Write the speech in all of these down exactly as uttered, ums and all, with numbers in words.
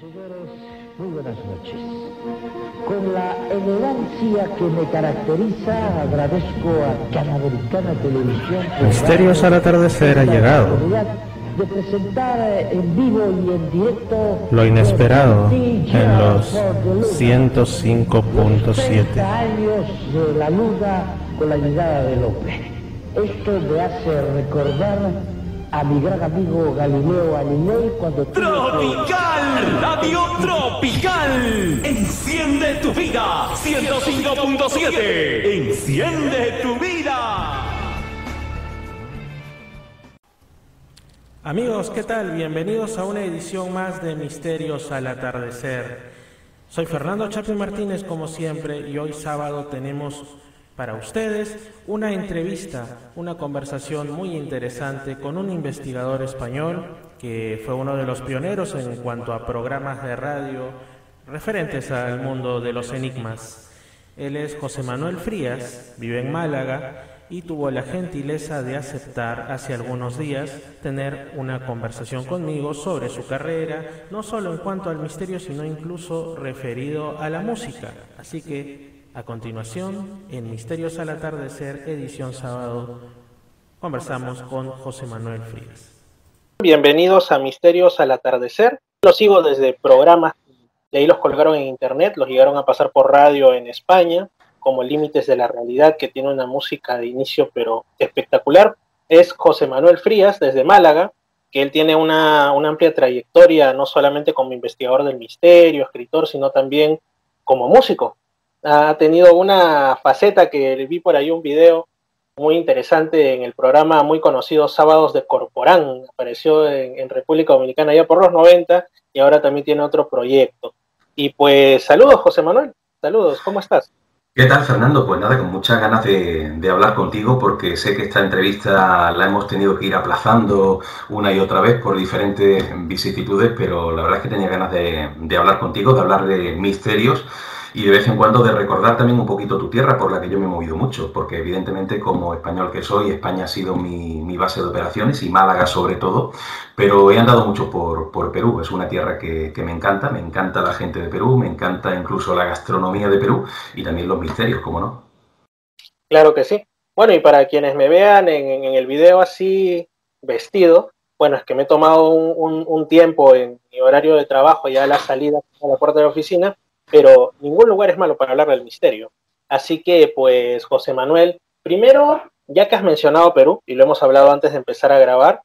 Señores, muy buenas noches. Con la elegancia que me caracteriza, agradezco a Canamericana Televisión Misterios al atardecer ha llegado. De presentar en vivo y en directo lo inesperado en los ciento cinco punto siete. años de la luna con la llegada del hombre. Esto me hace recordar a mi gran amigo Galileo Galilei cuando... ¡Tropical! ¡Radio Tropical! ¡Enciende tu vida! ciento cinco punto siete. ¡Enciende tu vida! Amigos, ¿qué tal? Bienvenidos a una edición más de Misterios al atardecer. Soy Fernando Chapi Martínez, como siempre, y hoy sábado tenemos para ustedes una entrevista, una conversación muy interesante con un investigador español que fue uno de los pioneros en cuanto a programas de radio referentes al mundo de los enigmas. Él es José Manuel Frías, vive en Málaga y tuvo la gentileza de aceptar hace algunos días tener una conversación conmigo sobre su carrera, no solo en cuanto al misterio, sino incluso referido a la música. Así que a continuación, en Misterios al atardecer, edición sábado, conversamos con José Manuel Frías. Bienvenidos a Misterios al atardecer. Los sigo desde programas, de ahí los colgaron en internet, los llegaron a pasar por radio en España, como Límites de la Realidad, que tiene una música de inicio pero espectacular. Es José Manuel Frías, desde Málaga, que él tiene una, una amplia trayectoria, no solamente como investigador del misterio, escritor, sino también como músico. Ha tenido una faceta que vi por ahí un video muy interesante en el programa muy conocido Sábados de Corporán. Apareció en, en República Dominicana ya por los noventa y ahora también tiene otro proyecto. Y pues saludos, José Manuel. Saludos, ¿cómo estás? ¿Qué tal, Fernando? Pues nada, con muchas ganas de, de hablar contigo porque sé que esta entrevista la hemos tenido que ir aplazando una y otra vez por diferentes vicisitudes, pero la verdad es que tenía ganas de, de hablar contigo, de hablar de misterios y de vez en cuando de recordar también un poquito tu tierra por la que yo me he movido mucho, porque evidentemente como español que soy, España ha sido mi, mi base de operaciones y Málaga sobre todo, pero he andado mucho por, por Perú. Es una tierra que, que me encanta, me encanta la gente de Perú, me encanta incluso la gastronomía de Perú y también los misterios, ¿cómo no? Claro que sí. Bueno, y para quienes me vean en, en el video así vestido, bueno, es que me he tomado un, un, un tiempo en mi horario de trabajo, ya a la salida a la puerta de la oficina, pero ningún lugar es malo para hablar del misterio. Así que, pues, José Manuel, primero, ya que has mencionado Perú, y lo hemos hablado antes de empezar a grabar,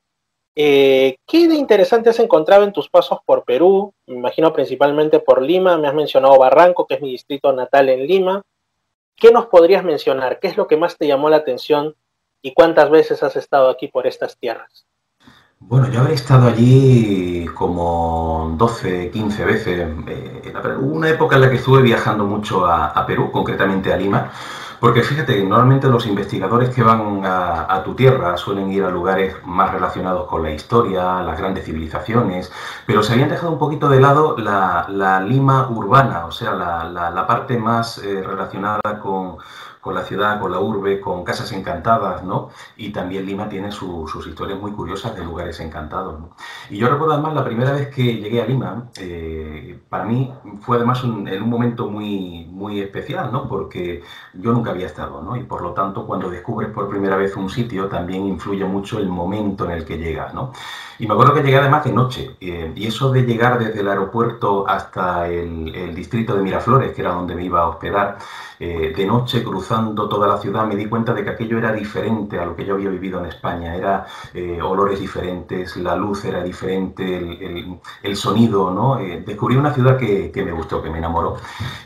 eh, ¿qué de interesante has encontrado en tus pasos por Perú? Me imagino principalmente por Lima, me has mencionado Barranco, que es mi distrito natal en Lima. ¿Qué nos podrías mencionar? ¿Qué es lo que más te llamó la atención y cuántas veces has estado aquí por estas tierras? Bueno, yo habré estado allí como doce, quince veces. Eh, hubo una época en la que estuve viajando mucho a, a Perú, concretamente a Lima, porque fíjate, normalmente los investigadores que van a, a tu tierra suelen ir a lugares más relacionados con la historia, las grandes civilizaciones, pero se habían dejado un poquito de lado la, la Lima urbana, o sea, la, la, la parte más eh, relacionada con... con la ciudad, con la urbe, con casas encantadas, ¿no? Y también Lima tiene su, sus historias muy curiosas de lugares encantados, ¿no? Y yo recuerdo además la primera vez que llegué a Lima, eh, para mí fue además un, en un momento muy, muy especial, ¿no? Porque yo nunca había estado, ¿no? Y por lo tanto, cuando descubres por primera vez un sitio, también influye mucho el momento en el que llegas, ¿no? Y me acuerdo que llegué además de noche, eh, y eso de llegar desde el aeropuerto hasta el, el distrito de Miraflores, que era donde me iba a hospedar, eh, de noche cruzando toda la ciudad, me di cuenta de que aquello era diferente a lo que yo había vivido en España. Era eh, olores diferentes, la luz era diferente, el, el, el sonido, ¿no? Eh, descubrí una ciudad que, que me gustó, que me enamoró.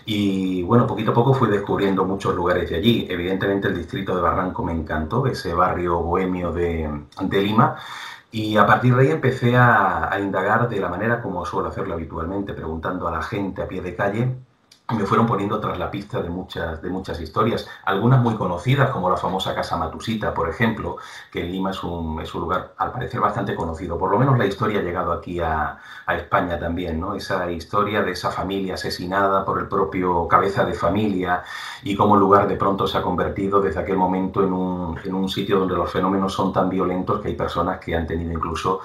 Y bueno, poquito a poco fui descubriendo muchos lugares de allí. Evidentemente el distrito de Barranco me encantó, ese barrio bohemio de, de Lima. Y a partir de ahí empecé a, a indagar de la manera como suelo hacerlo habitualmente, preguntando a la gente a pie de calle. Me fueron poniendo tras la pista de muchas, de muchas historias, algunas muy conocidas, como la famosa Casa Matusita, por ejemplo, que en Lima es un, es un lugar, al parecer, bastante conocido. Por lo menos la historia ha llegado aquí a, a España también, ¿no? Esa historia de esa familia asesinada por el propio cabeza de familia y cómo el lugar de pronto se ha convertido desde aquel momento en un, en un sitio donde los fenómenos son tan violentos que hay personas que han tenido incluso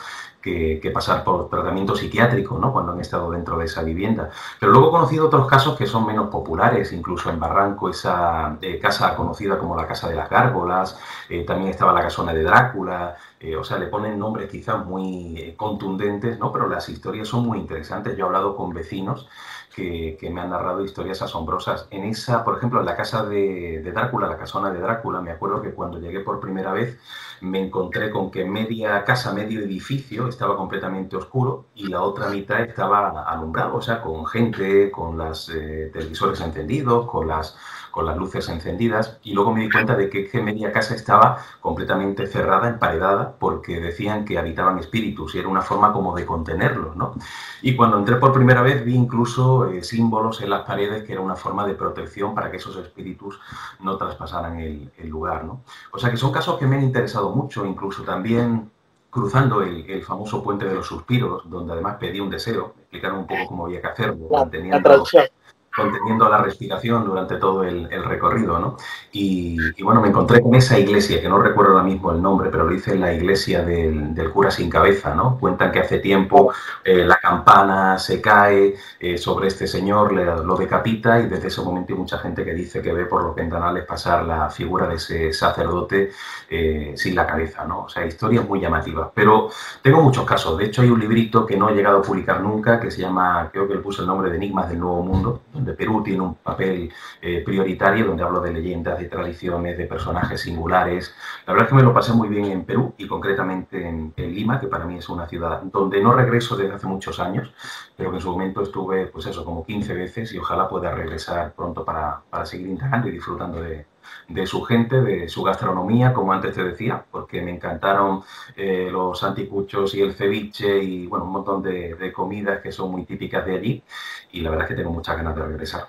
que, que pasar por tratamiento psiquiátrico, ¿no? Cuando han estado dentro de esa vivienda. Pero luego he conocido otros casos que son menos populares, incluso en Barranco, esa eh, casa conocida como la Casa de las Gárgolas, eh, también estaba la Casona de Drácula, eh, o sea, le ponen nombres quizás muy eh, contundentes, ¿no? Pero las historias son muy interesantes. Yo he hablado con vecinos Que, que me han narrado historias asombrosas. En esa, por ejemplo, en la casa de, de Drácula, la casona de Drácula, me acuerdo que cuando llegué por primera vez me encontré con que media casa, medio edificio estaba completamente oscuro y la otra mitad estaba alumbrado, o sea, con gente, con los eh, televisores encendidos, con las, con las luces encendidas, y luego me di cuenta de que, que media casa estaba completamente cerrada, emparedada, porque decían que habitaban espíritus y era una forma como de contenerlos, ¿no? Y cuando entré por primera vez vi incluso eh, símbolos en las paredes que era una forma de protección para que esos espíritus no traspasaran el, el lugar, ¿no? O sea que son casos que me han interesado mucho, incluso también cruzando el, el famoso Puente de los Suspiros, donde además pedí un deseo, me explicaron un poco cómo había que hacerlo, La, manteniendo... la traducción. conteniendo la respiración durante todo el, el recorrido, ¿no? Y, y bueno, me encontré con esa iglesia, que no recuerdo ahora mismo el nombre, pero lo dice la iglesia del, del cura sin cabeza, ¿no? Cuentan que hace tiempo eh, la campana se cae eh, sobre este señor, le, lo decapita, y desde ese momento hay mucha gente que dice que ve por los ventanales pasar la figura de ese sacerdote eh, sin la cabeza, ¿no? O sea, historias muy llamativas. Pero tengo muchos casos. De hecho, hay un librito que no he llegado a publicar nunca, que se llama, creo que le puse el nombre de Enigmas del Nuevo Mundo, de Perú tiene un papel eh, prioritario, donde hablo de leyendas, de tradiciones, de personajes singulares. La verdad es que me lo pasé muy bien en Perú y concretamente en, en Lima, que para mí es una ciudad donde no regreso desde hace muchos años, pero que en su momento estuve, pues eso, como quince veces, y ojalá pueda regresar pronto para, para seguir indagando y disfrutando de, de su gente, de su gastronomía, como antes te decía, porque me encantaron eh, los anticuchos y el ceviche y, bueno, un montón de, de comidas que son muy típicas de allí, y la verdad es que tengo muchas ganas de regresar.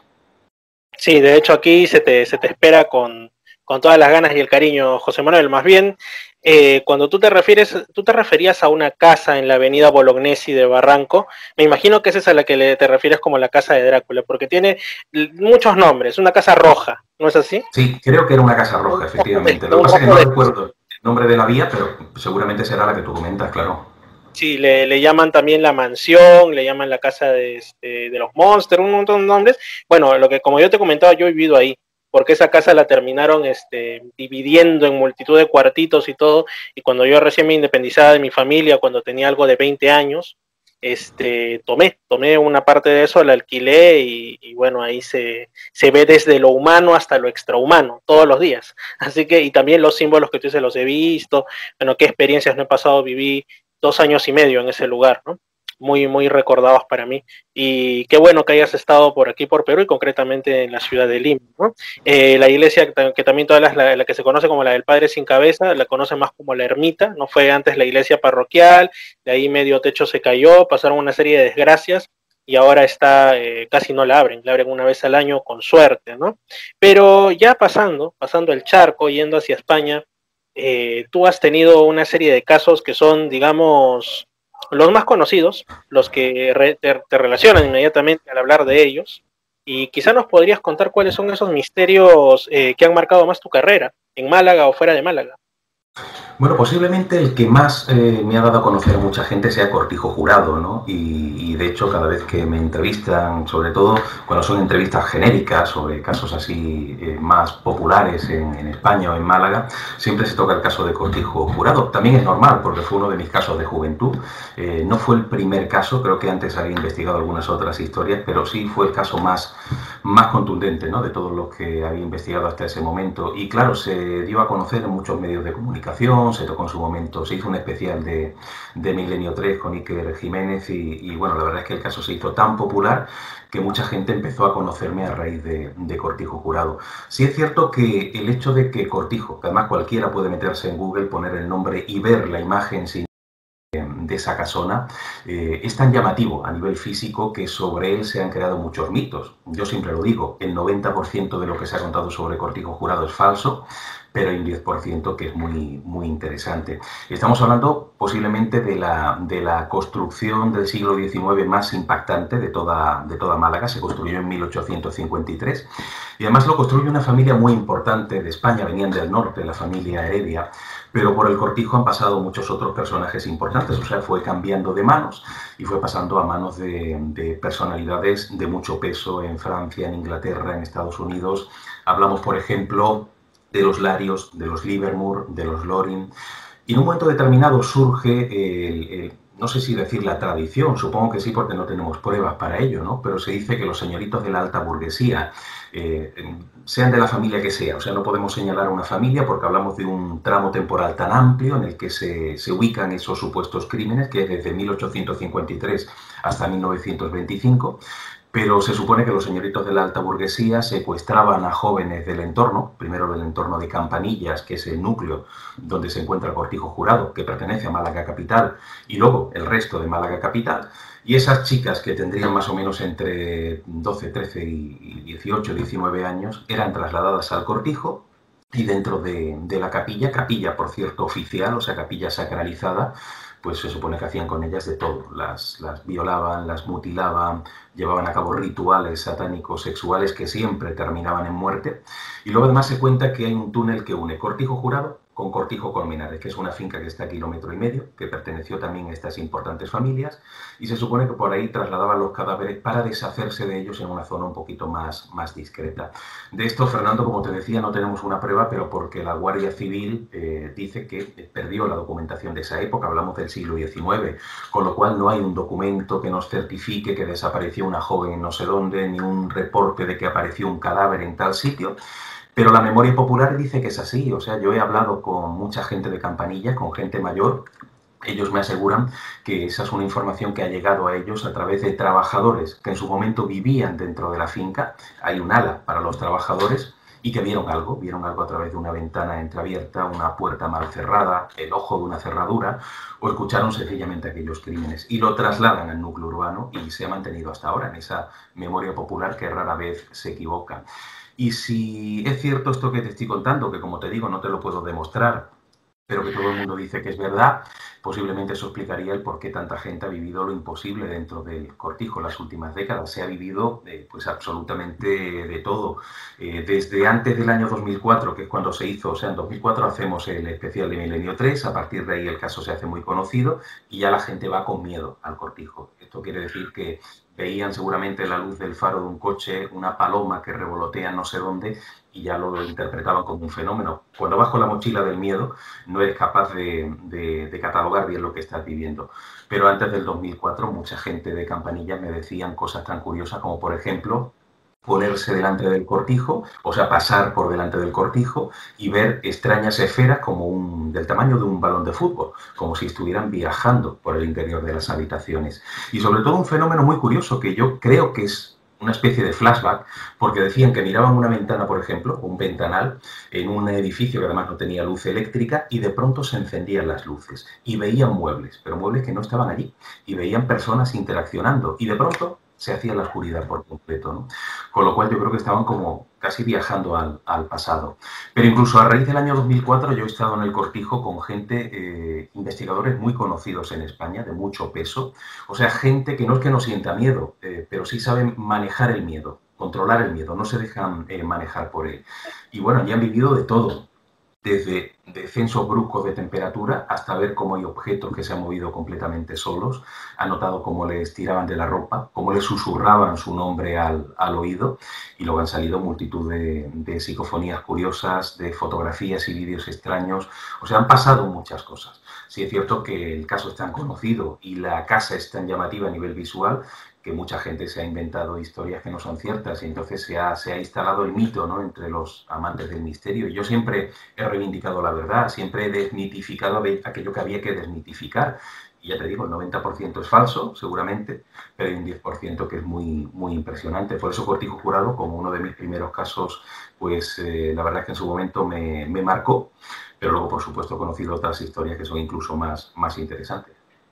Sí, de hecho aquí se te, se te espera con, con todas las ganas y el cariño, José Manuel. Más bien, eh, cuando tú te refieres, tú te referías a una casa en la avenida Bolognesi de Barranco, me imagino que esa es a la que le, te refieres como la casa de Drácula, porque tiene muchos nombres, una casa roja, ¿no es así? Sí, creo que era una casa roja, efectivamente. Lo que pasa es que no recuerdo el nombre de la vía, pero seguramente será la que tú comentas, claro. Sí, le, le llaman también la mansión, le llaman la casa de, este, de los monsters, un montón de nombres. Bueno, lo que como yo te comentaba, yo he vivido ahí, porque esa casa la terminaron este, dividiendo en multitud de cuartitos y todo, y cuando yo recién me independizaba de mi familia, cuando tenía algo de veinte años, este, tomé, tomé una parte de eso, la alquilé, y, y bueno, ahí se, se ve desde lo humano hasta lo extrahumano, todos los días. Así que, y también los símbolos que tú dices, los he visto, bueno, qué experiencias no he pasado, viví dos años y medio en ese lugar, ¿no? Muy, muy recordados para mí. Y qué bueno que hayas estado por aquí, por Perú, y concretamente en la ciudad de Lima, ¿no? Eh, la iglesia, que también todas las, la, la que se conoce como la del Padre Sin Cabeza, la conocen más como la ermita, no fue antes la iglesia parroquial, de ahí medio techo se cayó, pasaron una serie de desgracias, y ahora está, eh, casi no la abren, la abren una vez al año con suerte, ¿no? Pero ya pasando, pasando el charco, yendo hacia España, Eh, tú has tenido una serie de casos que son, digamos, los más conocidos, los que re, te, te relacionan inmediatamente al hablar de ellos, y quizá nos podrías contar cuáles son esos misterios eh, que han marcado más tu carrera, en Málaga o fuera de Málaga. Bueno, posiblemente el que más eh, me ha dado a conocer a mucha gente sea Cortijo Jurado, ¿no? Y, y de hecho cada vez que me entrevistan, sobre todo cuando son entrevistas genéricas sobre casos así eh, más populares en, en España o en Málaga, siempre se toca el caso de Cortijo Jurado. También es normal porque fue uno de mis casos de juventud. Eh, no fue el primer caso, creo que antes había investigado algunas otras historias, pero sí fue el caso más, más contundente, ¿no? De todos los que había investigado hasta ese momento. Y claro, se dio a conocer en muchos medios de comunicación, se tocó en su momento, se hizo un especial de, de Milenio tres con Iker Jiménez y, y bueno, la verdad es que el caso se hizo tan popular que mucha gente empezó a conocerme a raíz de, de Cortijo Jurado. Sí es cierto que el hecho de que Cortijo, que además cualquiera puede meterse en Google, poner el nombre y ver la imagen sin de esa casona, eh, es tan llamativo a nivel físico que sobre él se han creado muchos mitos. Yo siempre lo digo, el noventa por ciento de lo que se ha contado sobre Cortijo Jurado es falso, pero hay un diez por ciento que es muy, muy interesante. Estamos hablando posiblemente de la, de la construcción del siglo diecinueve más impactante de toda, de toda Málaga. Se construyó en mil ochocientos cincuenta y tres y además lo construyó una familia muy importante de España, venían del norte, la familia Heredia, pero por el Cortijo han pasado muchos otros personajes importantes, o sea, fue cambiando de manos y fue pasando a manos de, de personalidades de mucho peso en Francia, en Inglaterra, en Estados Unidos. Hablamos, por ejemplo, de los Larios, de los Livermore, de los Loring, y en un momento determinado surge el, el no sé si decir la tradición, supongo que sí porque no tenemos pruebas para ello, ¿no? Pero se dice que los señoritos de la alta burguesía, eh, sean de la familia que sea, o sea, no podemos señalar a una familia porque hablamos de un tramo temporal tan amplio en el que se, se ubican esos supuestos crímenes, que es desde mil ochocientos cincuenta y tres hasta mil novecientos veinticinco, pero se supone que los señoritos de la alta burguesía secuestraban a jóvenes del entorno, primero del entorno de Campanillas, que es el núcleo donde se encuentra el Cortijo Jurado, que pertenece a Málaga Capital, y luego el resto de Málaga Capital, y esas chicas que tendrían más o menos entre doce, trece y dieciocho, diecinueve años, eran trasladadas al Cortijo, y dentro de, de la capilla, capilla por cierto oficial, o sea, capilla sacralizada, pues se supone que hacían con ellas de todo, las, las violaban, las mutilaban, llevaban a cabo rituales satánicos sexuales que siempre terminaban en muerte. Y luego además se cuenta que hay un túnel que une Cortijo Jurado con Cortijo Colmenares, que es una finca que está a kilómetro y medio, que perteneció también a estas importantes familias, y se supone que por ahí trasladaban los cadáveres para deshacerse de ellos en una zona un poquito más, más discreta. De esto, Fernando, como te decía, no tenemos una prueba, pero porque la Guardia Civil eh, dice que perdió la documentación de esa época, hablamos del siglo diecinueve, con lo cual no hay un documento que nos certifique que desapareció una joven en no sé dónde, ni un reporte de que apareció un cadáver en tal sitio. Pero la memoria popular dice que es así, o sea, yo he hablado con mucha gente de Campanillas, con gente mayor, ellos me aseguran que esa es una información que ha llegado a ellos a través de trabajadores que en su momento vivían dentro de la finca, hay un ala para los trabajadores, y que vieron algo, vieron algo a través de una ventana entreabierta, una puerta mal cerrada, el ojo de una cerradura, o escucharon sencillamente aquellos crímenes, y lo trasladan al núcleo urbano y se ha mantenido hasta ahora en esa memoria popular que rara vez se equivoca. Y si es cierto esto que te estoy contando, que como te digo no te lo puedo demostrar, pero que todo el mundo dice que es verdad, posiblemente eso explicaría el por qué tanta gente ha vivido lo imposible dentro del Cortijo en las últimas décadas. Se ha vivido eh, pues absolutamente de todo. Eh, desde antes del año dos mil cuatro, que es cuando se hizo, o sea, en dos mil cuatro hacemos el especial de Milenio tres, a partir de ahí el caso se hace muy conocido y ya la gente va con miedo al Cortijo. Esto quiere decir que veían seguramente la luz del faro de un coche, una paloma que revolotea no sé dónde, y ya lo interpretaban como un fenómeno. Cuando vas con la mochila del miedo, no eres capaz de, de, de catalogar bien lo que estás viviendo. Pero antes del dos mil cuatro, mucha gente de Campanillas me decían cosas tan curiosas como, por ejemplo, ponerse delante del Cortijo, o sea, pasar por delante del Cortijo y ver extrañas esferas como un, del tamaño de un balón de fútbol, como si estuvieran viajando por el interior de las habitaciones. Y sobre todo un fenómeno muy curioso que yo creo que es una especie de flashback, porque decían que miraban una ventana, por ejemplo, un ventanal, en un edificio que además no tenía luz eléctrica, y de pronto se encendían las luces y veían muebles, pero muebles que no estaban allí, y veían personas interaccionando, y de pronto se hacía la oscuridad por completo, ¿no? Con lo cual yo creo que estaban como casi viajando al, al pasado. Pero incluso a raíz del año dos mil cuatro yo he estado en el Cortijo con gente, eh, investigadores muy conocidos en España, de mucho peso, o sea, gente que no es que no sienta miedo, eh, pero sí saben manejar el miedo, controlar el miedo, no se dejan eh, manejar por él. Y bueno, ya han vivido de todo, desde descensos bruscos de temperatura hasta ver cómo hay objetos que se han movido completamente solos, han notado cómo les tiraban de la ropa, cómo les susurraban su nombre al, al oído, y luego han salido multitud de, de psicofonías curiosas, de fotografías y vídeos extraños, o sea, han pasado muchas cosas. Sí es cierto que el caso es tan conocido y la casa es tan llamativa a nivel visual que mucha gente se ha inventado historias que no son ciertas y entonces se ha, se ha instalado el mito, ¿no?, entre los amantes del misterio. Y yo siempre he reivindicado la verdad, siempre he desmitificado aquello que había que desmitificar. Y ya te digo, el noventa por ciento es falso, seguramente, pero hay un diez por ciento que es muy, muy impresionante. Por eso Cortijo Jurado, como uno de mis primeros casos, pues eh, la verdad es que en su momento me, me marcó, pero luego, por supuesto, he conocido otras historias que son incluso más, más interesantes.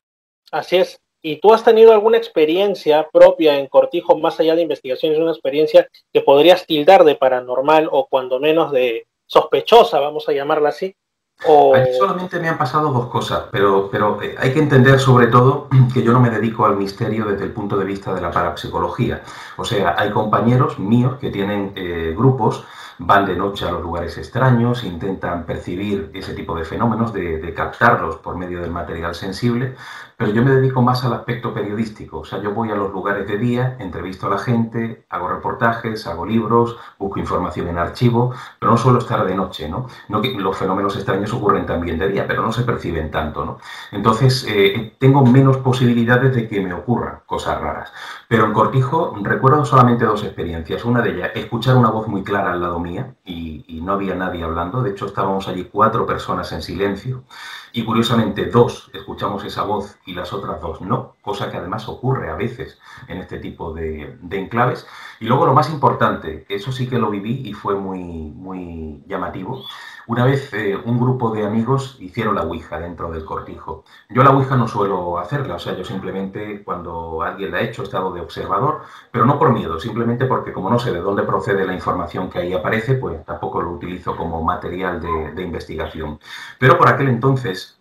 Así es. ¿Y tú has tenido alguna experiencia propia en Cortijo, más allá de investigaciones, una experiencia que podrías tildar de paranormal o cuando menos de sospechosa, vamos a llamarla así? O... Allí solamente me han pasado dos cosas, pero, pero eh, hay que entender sobre todo que yo no me dedico al misterio desde el punto de vista de la parapsicología. O sea, hay compañeros míos que tienen eh, grupos, van de noche a los lugares extraños, intentan percibir ese tipo de fenómenos, de, de captarlos por medio del material sensible, pero yo me dedico más al aspecto periodístico. O sea, yo voy a los lugares de día, entrevisto a la gente, hago reportajes, hago libros, busco información en archivo, pero no suelo estar de noche, ¿no? No que los fenómenos extraños ocurren también de día, pero no se perciben tanto, ¿no? Entonces, eh, tengo menos posibilidades de que me ocurran cosas raras. Pero en Cortijo recuerdo solamente dos experiencias. Una de ellas, escuchar una voz muy clara al lado mía y, y no había nadie hablando. De hecho, estábamos allí cuatro personas en silencio y curiosamente dos escuchamos esa voz y las otras dos no, cosa que además ocurre a veces en este tipo de, de enclaves. Y luego lo más importante, eso sí que lo viví y fue muy, muy llamativo. Una vez eh, un grupo de amigos hicieron la ouija dentro del Cortijo. Yo la ouija no suelo hacerla, o sea, yo simplemente cuando alguien la ha hecho he estado de observador, pero no por miedo, simplemente porque como no sé de dónde procede la información que ahí aparece, pues tampoco lo utilizo como material de, de investigación. Pero por aquel entonces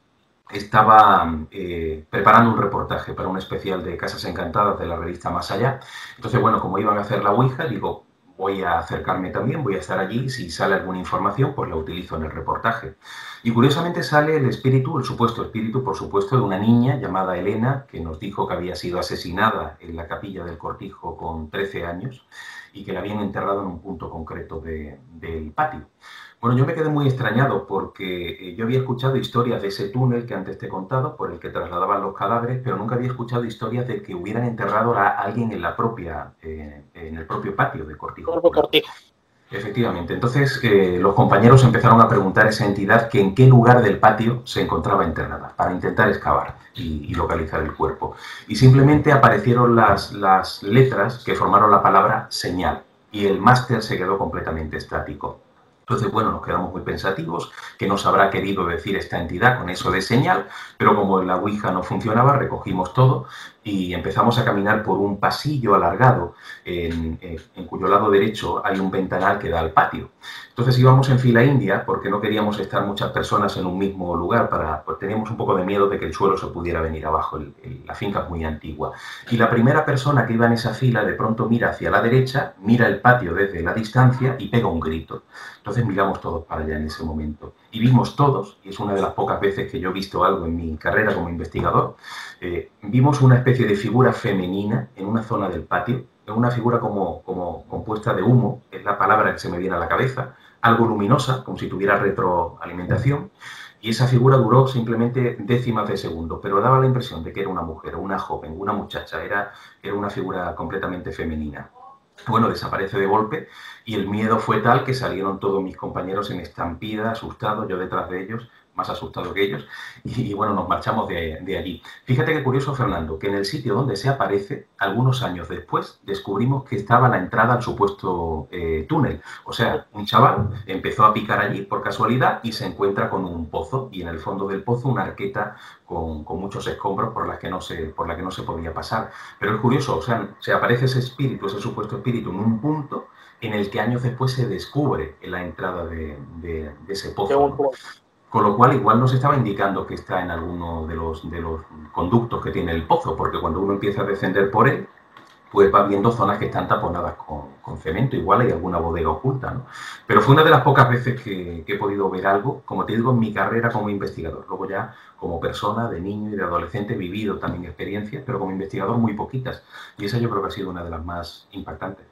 estaba eh, preparando un reportaje para un especial de Casas Encantadas de la revista Más Allá. Entonces, bueno, como iban a hacer la ouija, digo, voy a acercarme también, voy a estar allí, si sale alguna información, pues la utilizo en el reportaje. Y curiosamente sale el espíritu, el supuesto espíritu, por supuesto, de una niña llamada Elena, que nos dijo que había sido asesinada en la capilla del Cortijo con trece años y que la habían enterrado en un punto concreto de, del patio. Bueno, yo me quedé muy extrañado porque yo había escuchado historias de ese túnel que antes te he contado, por el que trasladaban los cadáveres, pero nunca había escuchado historias de que hubieran enterrado a alguien en la propia, eh, en el propio patio de Cortijo. Cortijo. Efectivamente. Entonces, eh, los compañeros empezaron a preguntar a esa entidad que en qué lugar del patio se encontraba enterrada, para intentar excavar y, y localizar el cuerpo. Y simplemente aparecieron las, las letras que formaron la palabra señal, y el máster se quedó completamente estático. Entonces, bueno, nos quedamos muy pensativos, que nos habrá querido decir esta entidad con eso de señal, pero como la ouija no funcionaba, recogimos todo y empezamos a caminar por un pasillo alargado, en, en, en cuyo lado derecho hay un ventanal que da al patio. Entonces íbamos en fila india porque no queríamos estar muchas personas en un mismo lugar, para, pues teníamos un poco de miedo de que el suelo se pudiera venir abajo, el, el, la finca es muy antigua. Y la primera persona que iba en esa fila de pronto mira hacia la derecha, mira el patio desde la distancia y pega un grito. Entonces miramos todos para allá en ese momento. Y vimos todos, y es una de las pocas veces que yo he visto algo en mi carrera como investigador, eh, vimos una especie de figura femenina en una zona del patio, una figura como, como compuesta de humo, es la palabra que se me viene a la cabeza, algo luminosa, como si tuviera retroalimentación, y esa figura duró simplemente décimas de segundo, pero daba la impresión de que era una mujer, una joven, una muchacha, era, era una figura completamente femenina. Bueno, desaparece de golpe y el miedo fue tal que salieron todos mis compañeros en estampida, asustados, yo detrás de ellos, más asustado que ellos, y, y bueno, nos marchamos de, de allí. Fíjate qué curioso, Fernando, que en el sitio donde se aparece, algunos años después, descubrimos que estaba la entrada al supuesto eh, túnel. O sea, un chaval empezó a picar allí por casualidad y se encuentra con un pozo, y en el fondo del pozo una arqueta con, con muchos escombros por, las que no se, por la que no se podía pasar. Pero es curioso, o sea, se aparece ese espíritu, ese supuesto espíritu, en un punto en el que años después se descubre la entrada de, de, de ese pozo, ¿no? Con lo cual, igual nos estaba indicando que está en alguno de los, de los conductos que tiene el pozo, porque cuando uno empieza a descender por él, pues va viendo zonas que están taponadas con, con cemento, igual hay alguna bodega oculta, ¿no? Pero fue una de las pocas veces que, que he podido ver algo, como te digo, en mi carrera como investigador. Luego ya, como persona, de niño y de adolescente, he vivido también experiencias, pero como investigador muy poquitas. Y esa yo creo que ha sido una de las más impactantes.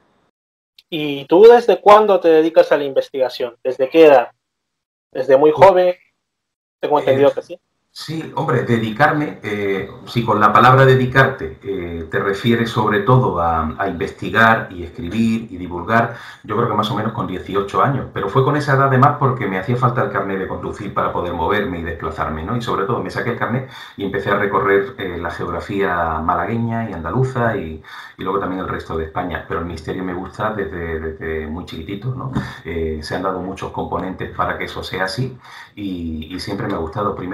¿Y tú desde cuándo te dedicas a la investigación? ¿Desde qué edad? ¿Desde muy joven? Tengo entendido eh, que sí. Sí, hombre, dedicarme, eh, si con la palabra dedicarte eh, te refieres sobre todo a, a investigar y escribir y divulgar, yo creo que más o menos con dieciocho años, pero fue con esa edad además porque me hacía falta el carnet de conducir para poder moverme y desplazarme, ¿no? Y sobre todo me saqué el carnet y empecé a recorrer eh, la geografía malagueña y andaluza y, y luego también el resto de España, pero el misterio me gusta desde, desde muy chiquitito, ¿no? Eh, se han dado muchos componentes para que eso sea así y, y siempre me ha gustado, primero porque he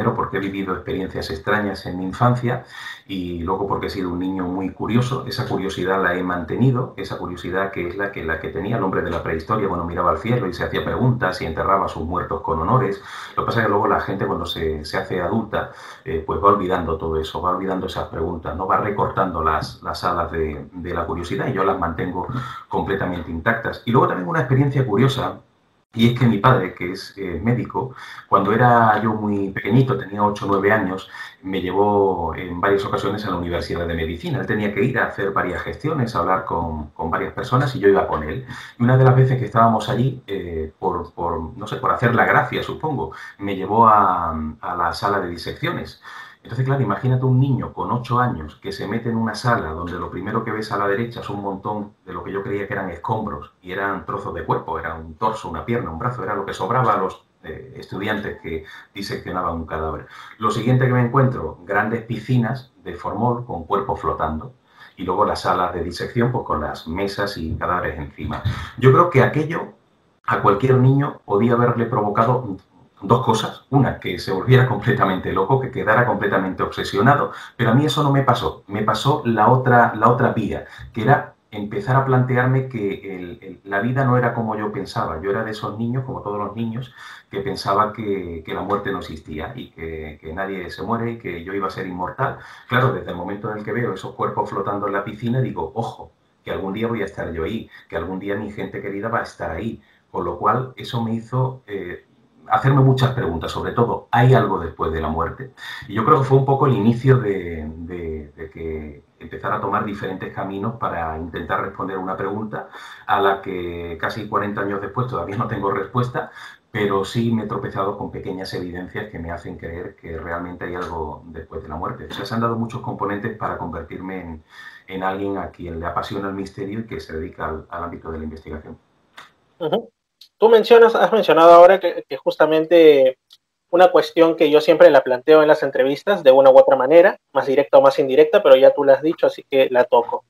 vivido experiencias extrañas en mi infancia y luego porque he sido un niño muy curioso, esa curiosidad la he mantenido, esa curiosidad que es la que, la que tenía el hombre de la prehistoria cuando miraba al cielo y se hacía preguntas y enterraba a sus muertos con honores. Lo que pasa es que luego la gente cuando se, se hace adulta eh, pues va olvidando todo eso, va olvidando esas preguntas, no va recortando las, las alas de, de la curiosidad y yo las mantengo completamente intactas. Y luego también una experiencia curiosa. Y es que mi padre, que es eh, médico, cuando era yo muy pequeñito, tenía ocho o nueve años, me llevó en varias ocasiones a la Universidad de Medicina. Él tenía que ir a hacer varias gestiones, a hablar con, con varias personas y yo iba con él. Y una de las veces que estábamos allí, eh, por, por, no sé, por hacer la gracia, supongo, me llevó a, a la sala de disecciones. Entonces, claro, imagínate un niño con ocho años que se mete en una sala donde lo primero que ves a la derecha es un montón de lo que yo creía que eran escombros y eran trozos de cuerpo, era un torso, una pierna, un brazo, era lo que sobraba a los eh, estudiantes que diseccionaban un cadáver. Lo siguiente que me encuentro, grandes piscinas de formol con cuerpos flotando y luego las salas de disección pues con las mesas y cadáveres encima. Yo creo que aquello a cualquier niño podía haberle provocado dos cosas. Una, que se volviera completamente loco, que quedara completamente obsesionado, pero a mí eso no me pasó. Me pasó la otra, la otra vía, que era empezar a plantearme que el, el, la vida no era como yo pensaba. Yo era de esos niños, como todos los niños, que pensaba que, que la muerte no existía y que, que nadie se muere y que yo iba a ser inmortal. Claro, desde el momento en el que veo esos cuerpos flotando en la piscina, digo, ojo, que algún día voy a estar yo ahí, que algún día mi gente querida va a estar ahí. Con lo cual, eso me hizo eh, hacerme muchas preguntas, sobre todo, ¿hay algo después de la muerte? Y yo creo que fue un poco el inicio de, de, de que empezara a tomar diferentes caminos para intentar responder una pregunta a la que casi cuarenta años después todavía no tengo respuesta, pero sí me he tropezado con pequeñas evidencias que me hacen creer que realmente hay algo después de la muerte. O sea, se han dado muchos componentes para convertirme en, en alguien a quien le apasiona el misterio y que se dedica al, al ámbito de la investigación. Uh-huh. Tú mencionas, has mencionado ahora que, que justamente una cuestión que yo siempre la planteo en las entrevistas de una u otra manera, más directa o más indirecta, pero ya tú la has dicho, así que la toco.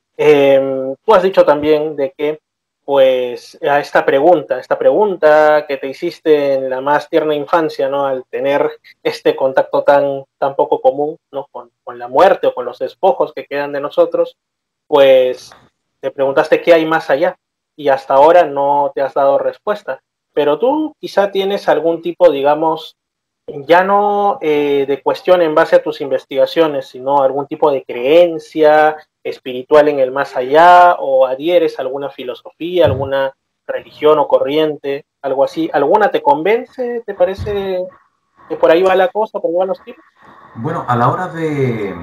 Eh, tú has dicho también de que, pues, a esta pregunta, esta pregunta que te hiciste en la más tierna infancia, ¿no? Al tener este contacto tan, tan poco común, ¿no? Con, con la muerte o con los despojos que quedan de nosotros, pues te preguntaste qué hay más allá. Y hasta ahora no te has dado respuesta. Pero tú quizá tienes algún tipo, digamos, ya no eh, de cuestión en base a tus investigaciones, sino algún tipo de creencia espiritual en el más allá, o adhieres a alguna filosofía, alguna religión o corriente, algo así. ¿Alguna te convence? ¿Te parece que por ahí va la cosa, por ahí van los tiros? Bueno, a la hora de,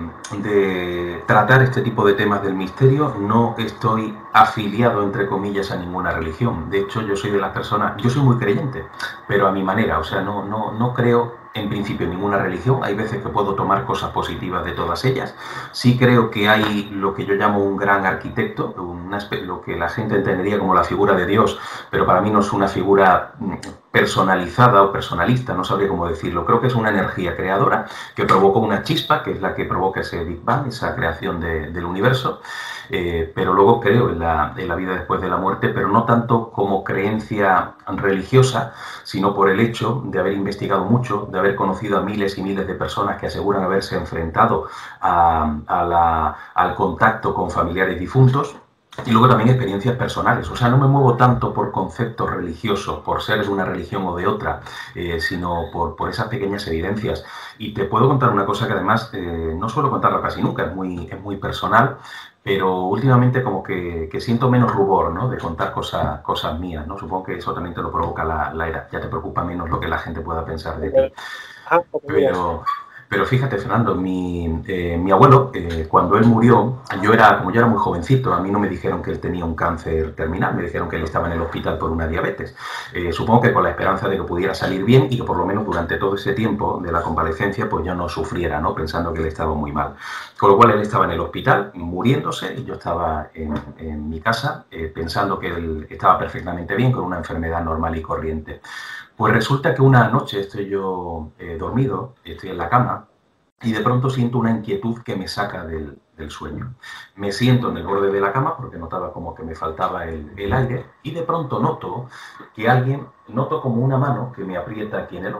de tratar este tipo de temas del misterio, no estoy afiliado, entre comillas, a ninguna religión. De hecho, yo soy de las personas, yo soy muy creyente, pero a mi manera, o sea, no, no, no creo en principio en ninguna religión. Hay veces que puedo tomar cosas positivas de todas ellas. Sí creo que hay lo que yo llamo un gran arquitecto, una, lo que la gente entendería como la figura de Dios, pero para mí no es una figura personalizada o personalista, no sabría cómo decirlo. Creo que es una energía creadora que provocó una chispa, que es la que provoca ese Big Bang, esa creación de, del universo, eh, pero luego creo en la, en la vida después de la muerte, pero no tanto como creencia religiosa, sino por el hecho de haber investigado mucho, de haber conocido a miles y miles de personas que aseguran haberse enfrentado a, a la, al contacto con familiares difuntos. Y luego también experiencias personales. O sea, no me muevo tanto por conceptos religiosos, por ser de una religión o de otra, eh, sino por, por esas pequeñas evidencias. Y te puedo contar una cosa que además eh, no suelo contarla casi nunca, es muy, es muy personal, pero últimamente como que, que siento menos rubor, ¿no?, de contar cosas, cosas mías, ¿no? Supongo que eso también te lo provoca la, la edad. Ya te preocupa menos lo que la gente pueda pensar de ti. Pero... Pero fíjate, Fernando, mi, eh, mi abuelo, eh, cuando él murió, yo era, como yo era muy jovencito, a mí no me dijeron que él tenía un cáncer terminal, me dijeron que él estaba en el hospital por una diabetes. Eh, supongo que con la esperanza de que pudiera salir bien y que por lo menos durante todo ese tiempo de la convalecencia pues yo no sufriera, ¿no?, pensando que él estaba muy mal. Con lo cual él estaba en el hospital muriéndose y yo estaba en, en mi casa eh, pensando que él estaba perfectamente bien con una enfermedad normal y corriente. Pues resulta que una noche estoy yo eh, dormido, estoy en la cama y de pronto siento una inquietud que me saca del, del sueño. Me siento en el borde de la cama porque notaba como que me faltaba el, el aire y de pronto noto que alguien, noto como una mano que me aprieta aquí en el hombro.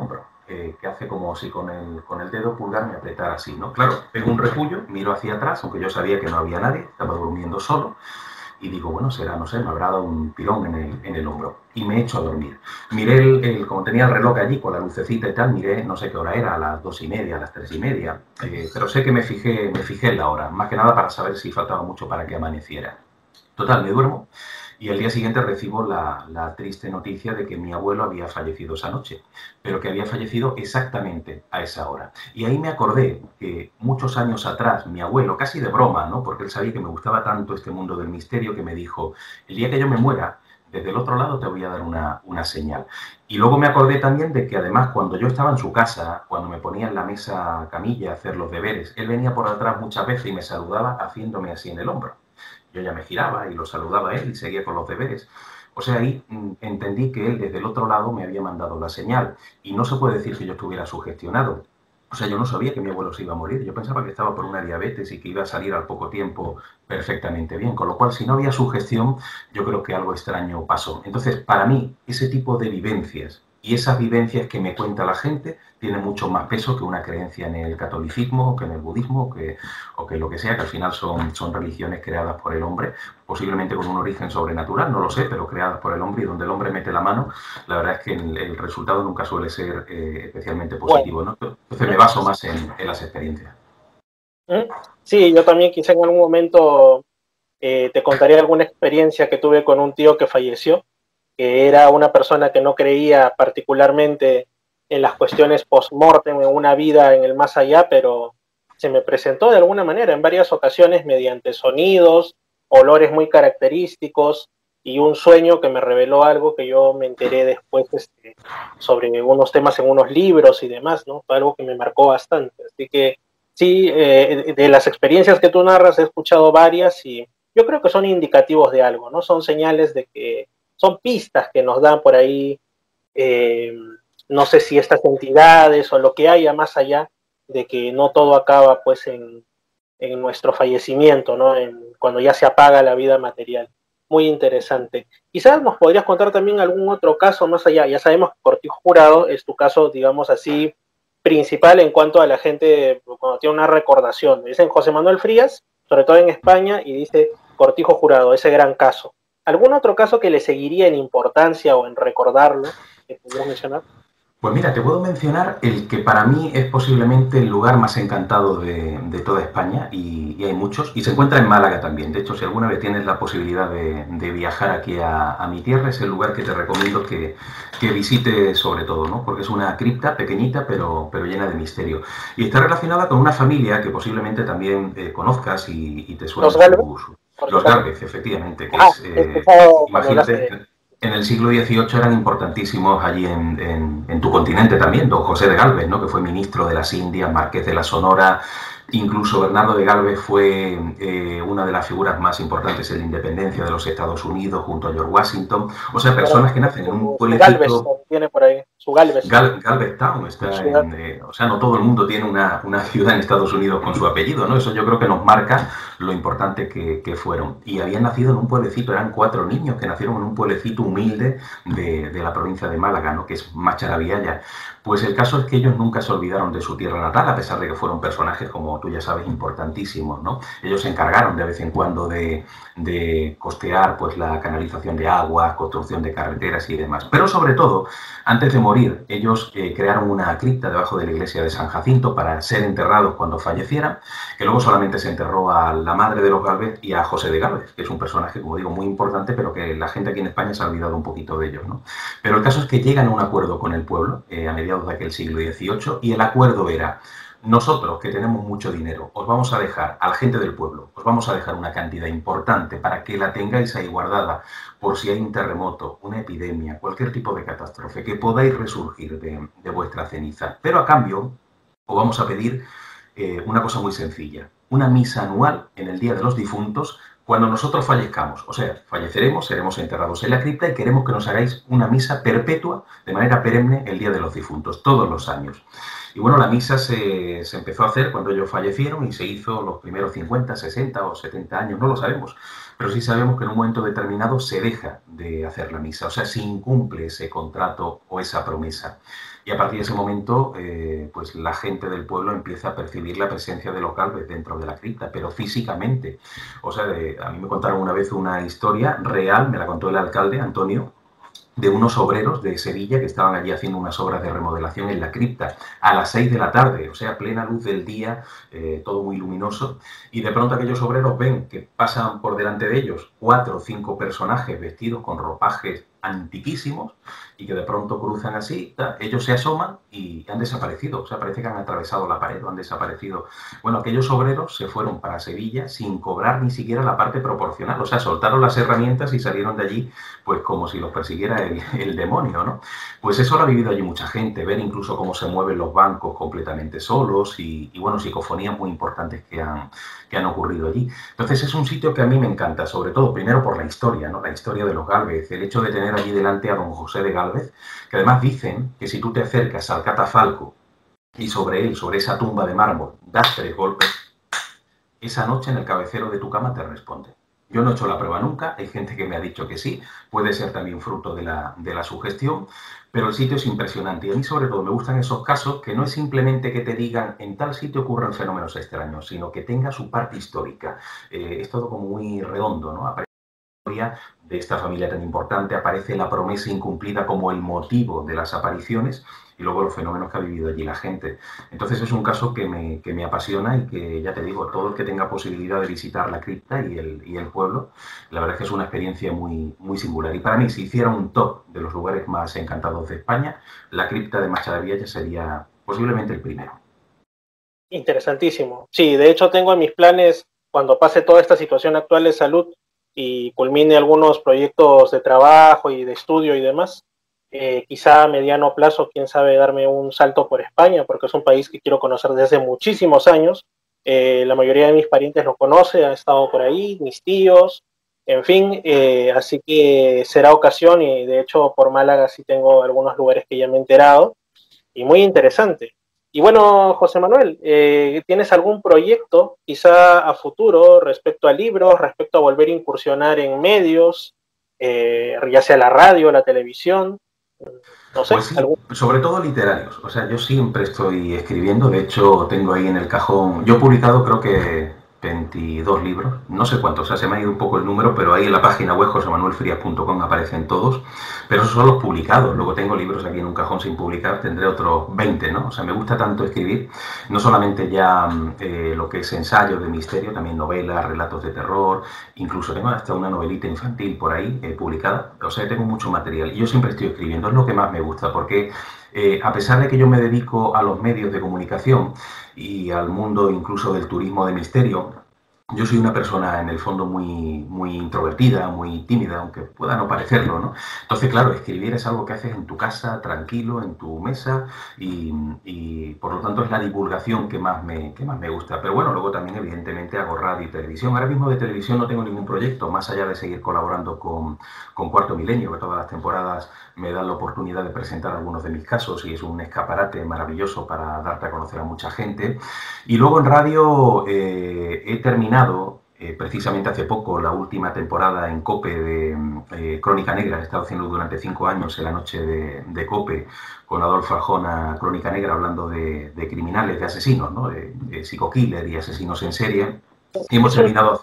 eh, que hace como si con el, con el dedo pulgar me apretara así, ¿no? Claro, pego un repullo, miro hacia atrás, aunque yo sabía que no había nadie, estaba durmiendo solo, y digo, bueno, será, no sé, me habrá dado un tirón en el, en el hombro. Y me echo a dormir. Miré, el, el, como tenía el reloj allí con la lucecita y tal, miré, no sé qué hora era, a las dos y media, a las tres y media. Eh, pero sé que me fijé, me fijé en la hora, más que nada para saber si faltaba mucho para que amaneciera. Total, me duermo. Y al día siguiente recibo la, la triste noticia de que mi abuelo había fallecido esa noche, pero que había fallecido exactamente a esa hora. Y ahí me acordé que muchos años atrás mi abuelo, casi de broma, ¿no? Porque él sabía que me gustaba tanto este mundo del misterio, que me dijo, el día que yo me muera, desde el otro lado te voy a dar una, una señal. Y luego me acordé también de que además cuando yo estaba en su casa, cuando me ponía en la mesa camilla a hacer los deberes, él venía por atrás muchas veces y me saludaba haciéndome así en el hombro. Yo ya me giraba y lo saludaba a él y seguía con los deberes. O sea, ahí mmm, entendí que él desde el otro lado me había mandado la señal. Y no se puede decir que yo estuviera sugestionado. O sea, yo no sabía que mi abuelo se iba a morir. Yo pensaba que estaba por una diabetes y que iba a salir al poco tiempo perfectamente bien. Con lo cual, si no había sugestión, yo creo que algo extraño pasó. Entonces, para mí, ese tipo de vivencias y esas vivencias que me cuenta la gente tienen mucho más peso que una creencia en el catolicismo, que en el budismo, que, o que lo que sea, que al final son, son religiones creadas por el hombre, posiblemente con un origen sobrenatural, no lo sé, pero creadas por el hombre, y donde el hombre mete la mano, la verdad es que el, el resultado nunca suele ser eh, especialmente positivo, ¿no? Entonces me baso más en, en las experiencias. Sí, yo también quizá en algún momento eh, te contaré alguna experiencia que tuve con un tío que falleció, que era una persona que no creía particularmente en las cuestiones post-mortem, en una vida en el más allá, pero se me presentó de alguna manera en varias ocasiones mediante sonidos, olores muy característicos y un sueño que me reveló algo que yo me enteré después este, sobre unos temas en unos libros y demás, ¿no? Fue algo que me marcó bastante. Así que sí, eh, de las experiencias que tú narras he escuchado varias y yo creo que son indicativos de algo, ¿no? Son señales de que son pistas que nos dan por ahí, eh, no sé si estas entidades o lo que haya más allá, de que no todo acaba pues en, en nuestro fallecimiento, ¿no? En, cuando ya se apaga la vida material. Muy interesante. Quizás nos podrías contar también algún otro caso más allá. Ya sabemos que Cortijo Jurado es tu caso, digamos así, principal en cuanto a la gente cuando tiene una recordación. Dicen José Manuel Frías, sobre todo en España, y dice Cortijo Jurado, ese gran caso. ¿Algún otro caso que le seguiría en importancia o en recordarlo que pudieras mencionar? Pues mira, te puedo mencionar el que para mí es posiblemente el lugar más encantado de, de toda España, y, y hay muchos, y se encuentra en Málaga también. De hecho, si alguna vez tienes la posibilidad de, de viajar aquí a, a mi tierra, es el lugar que te recomiendo que, que visites sobre todo, ¿no? Porque es una cripta pequeñita, pero, pero llena de misterio. Y está relacionada con una familia que posiblemente también eh, conozcas y, y te suena. ¿Los Gálvez? Los Gálvez, efectivamente. Que ah, es, eh, imagínate, en el siglo dieciocho eran importantísimos allí en, en, en tu continente también, don José de Gálvez, ¿no? Que fue ministro de las Indias, marqués de la Sonora. Incluso Bernardo de Gálvez fue eh, una de las figuras más importantes en la independencia de los Estados Unidos, junto a George Washington. O sea, personas que nacen en un pueblecito. Galvez tiene por ahí, su Galvez. Gal, Galvez Town está en, eh, o sea, no todo el mundo tiene una, una ciudad en Estados Unidos con su apellido, ¿no? Eso yo creo que nos marca lo importante que, que fueron. Y habían nacido en un pueblecito, eran cuatro niños que nacieron en un pueblecito humilde de, de la provincia de Málaga, ¿no? Que es Macharabiaya. Pues el caso es que ellos nunca se olvidaron de su tierra natal, a pesar de que fueron personajes, como tú ya sabes, importantísimos, ¿no? Ellos se encargaron de vez en cuando de, de costear pues, la canalización de agua, construcción de carreteras y demás. Pero sobre todo, antes de morir, ellos eh, crearon una cripta debajo de la iglesia de San Jacinto para ser enterrados cuando fallecieran, que luego solamente se enterró a la madre de los Gálvez y a José de Gálvez, que es un personaje, como digo, muy importante, pero que la gente aquí en España se ha olvidado un poquito de ellos, ¿no? Pero el caso es que llegan a un acuerdo con el pueblo, eh, a mediados de aquel siglo dieciocho, y el acuerdo era: nosotros, que tenemos mucho dinero, os vamos a dejar, a la gente del pueblo, os vamos a dejar una cantidad importante para que la tengáis ahí guardada por si hay un terremoto, una epidemia, cualquier tipo de catástrofe, que podáis resurgir de, de vuestra ceniza. Pero a cambio, os vamos a pedir eh, una cosa muy sencilla: una misa anual en el Día de los Difuntos, cuando nosotros fallezcamos. O sea, falleceremos, seremos enterrados en la cripta y queremos que nos hagáis una misa perpetua, de manera perenne, el Día de los Difuntos, todos los años. Y bueno, la misa se, se empezó a hacer cuando ellos fallecieron y se hizo los primeros cincuenta, sesenta o setenta años, no lo sabemos. Pero sí sabemos que en un momento determinado se deja de hacer la misa, o sea, se incumple ese contrato o esa promesa. y a partir de ese momento eh, pues la gente del pueblo empieza a percibir la presencia de los Gálvez dentro de la cripta, pero físicamente. O sea, de, a mí me contaron una vez una historia real, me la contó el alcalde, Antonio, de unos obreros de Sevilla que estaban allí haciendo unas obras de remodelación en la cripta a las seis de la tarde, o sea, plena luz del día, eh, todo muy luminoso, y de pronto aquellos obreros ven que pasan por delante de ellos cuatro o cinco personajes vestidos con ropajes antiquísimos y que de pronto cruzan así, ellos se asoman y han desaparecido, o sea, parece que han atravesado la pared o han desaparecido. Bueno, aquellos obreros se fueron para Sevilla sin cobrar ni siquiera la parte proporcional, o sea, soltaron las herramientas y salieron de allí pues como si los persiguiera el, el demonio, ¿no? Pues eso lo ha vivido allí mucha gente, ver incluso cómo se mueven los bancos completamente solos y, y bueno, psicofonías muy importantes que han, que han ocurrido allí. Entonces es un sitio que a mí me encanta, sobre todo, primero por la historia, ¿no? La historia de los Gálvez, el hecho de tener allí delante a don José de Gálvez, que además dicen que si tú te acercas al catafalco y sobre él, sobre esa tumba de mármol, das tres golpes, esa noche en el cabecero de tu cama te responde. Yo no he hecho la prueba nunca, hay gente que me ha dicho que sí, puede ser también fruto de la, de la sugestión, pero el sitio es impresionante y a mí sobre todo me gustan esos casos que no es simplemente que te digan en tal sitio ocurren fenómenos extraños, sino que tenga su parte histórica. Eh, es todo como muy redondo, ¿no? Aparece la historia de esta familia tan importante, aparece la promesa incumplida como el motivo de las apariciones y luego los fenómenos que ha vivido allí la gente. Entonces es un caso que me, que me apasiona y que, ya te digo, todo el que tenga posibilidad de visitar la cripta y el, y el pueblo, la verdad es que es una experiencia muy, muy singular. Y para mí, si hiciera un top de los lugares más encantados de España, la cripta de Machadavilla sería posiblemente el primero. Interesantísimo. Sí, de hecho tengo en mis planes, cuando pase toda esta situación actual de salud y culmine algunos proyectos de trabajo y de estudio y demás, Eh, quizá a mediano plazo, quién sabe, darme un salto por España, porque es un país que quiero conocer desde hace muchísimos años. Eh, la mayoría de mis parientes lo conoce, han estado por ahí, mis tíos, en fin, eh, así que será ocasión y de hecho por Málaga sí tengo algunos lugares que ya me he enterado y muy interesante. Y bueno, José Manuel, eh, ¿tienes algún proyecto quizá a futuro respecto a libros, respecto a volver a incursionar en medios, eh, ya sea la radio, la televisión? No sé, pues sí, ¿algún? sobre todo literarios. O sea, yo siempre estoy escribiendo. De hecho, tengo ahí en el cajón... Yo he publicado creo que veintidós libros. No sé cuántos, o sea, se me ha ido un poco el número, pero ahí en la página web josé manuel frías punto com aparecen todos. Pero esos son los publicados. Luego tengo libros aquí en un cajón sin publicar. Tendré otros veinte, ¿no? O sea, me gusta tanto escribir. No solamente ya eh, lo que es ensayo de misterio, también novelas, relatos de terror. Incluso tengo hasta una novelita infantil por ahí eh, publicada. O sea, tengo mucho material. Y yo siempre estoy escribiendo. Es lo que más me gusta, porque eh, a pesar de que yo me dedico a los medios de comunicación y al mundo incluso del turismo de misterio, yo soy una persona en el fondo muy, muy introvertida, muy tímida, aunque pueda no parecerlo, ¿no? Entonces, claro, escribir es algo que haces en tu casa, tranquilo, en tu mesa, y, y por lo tanto es la divulgación que más, me, que más me gusta. Pero bueno, luego también evidentemente hago radio y televisión. Ahora mismo de televisión no tengo ningún proyecto, más allá de seguir colaborando con, con Cuarto Milenio, que todas las temporadas me dan la oportunidad de presentar algunos de mis casos y es un escaparate maravilloso para darte a conocer a mucha gente. Y luego en radio eh, he terminado Eh, precisamente hace poco la última temporada en COPE de eh, Crónica Negra. He estado haciendo durante cinco años en la noche de, de COPE con Adolfo Arjona, Crónica Negra, hablando de, de criminales, de asesinos, ¿no? de, de psicokiller y asesinos en serie. Y hemos terminado...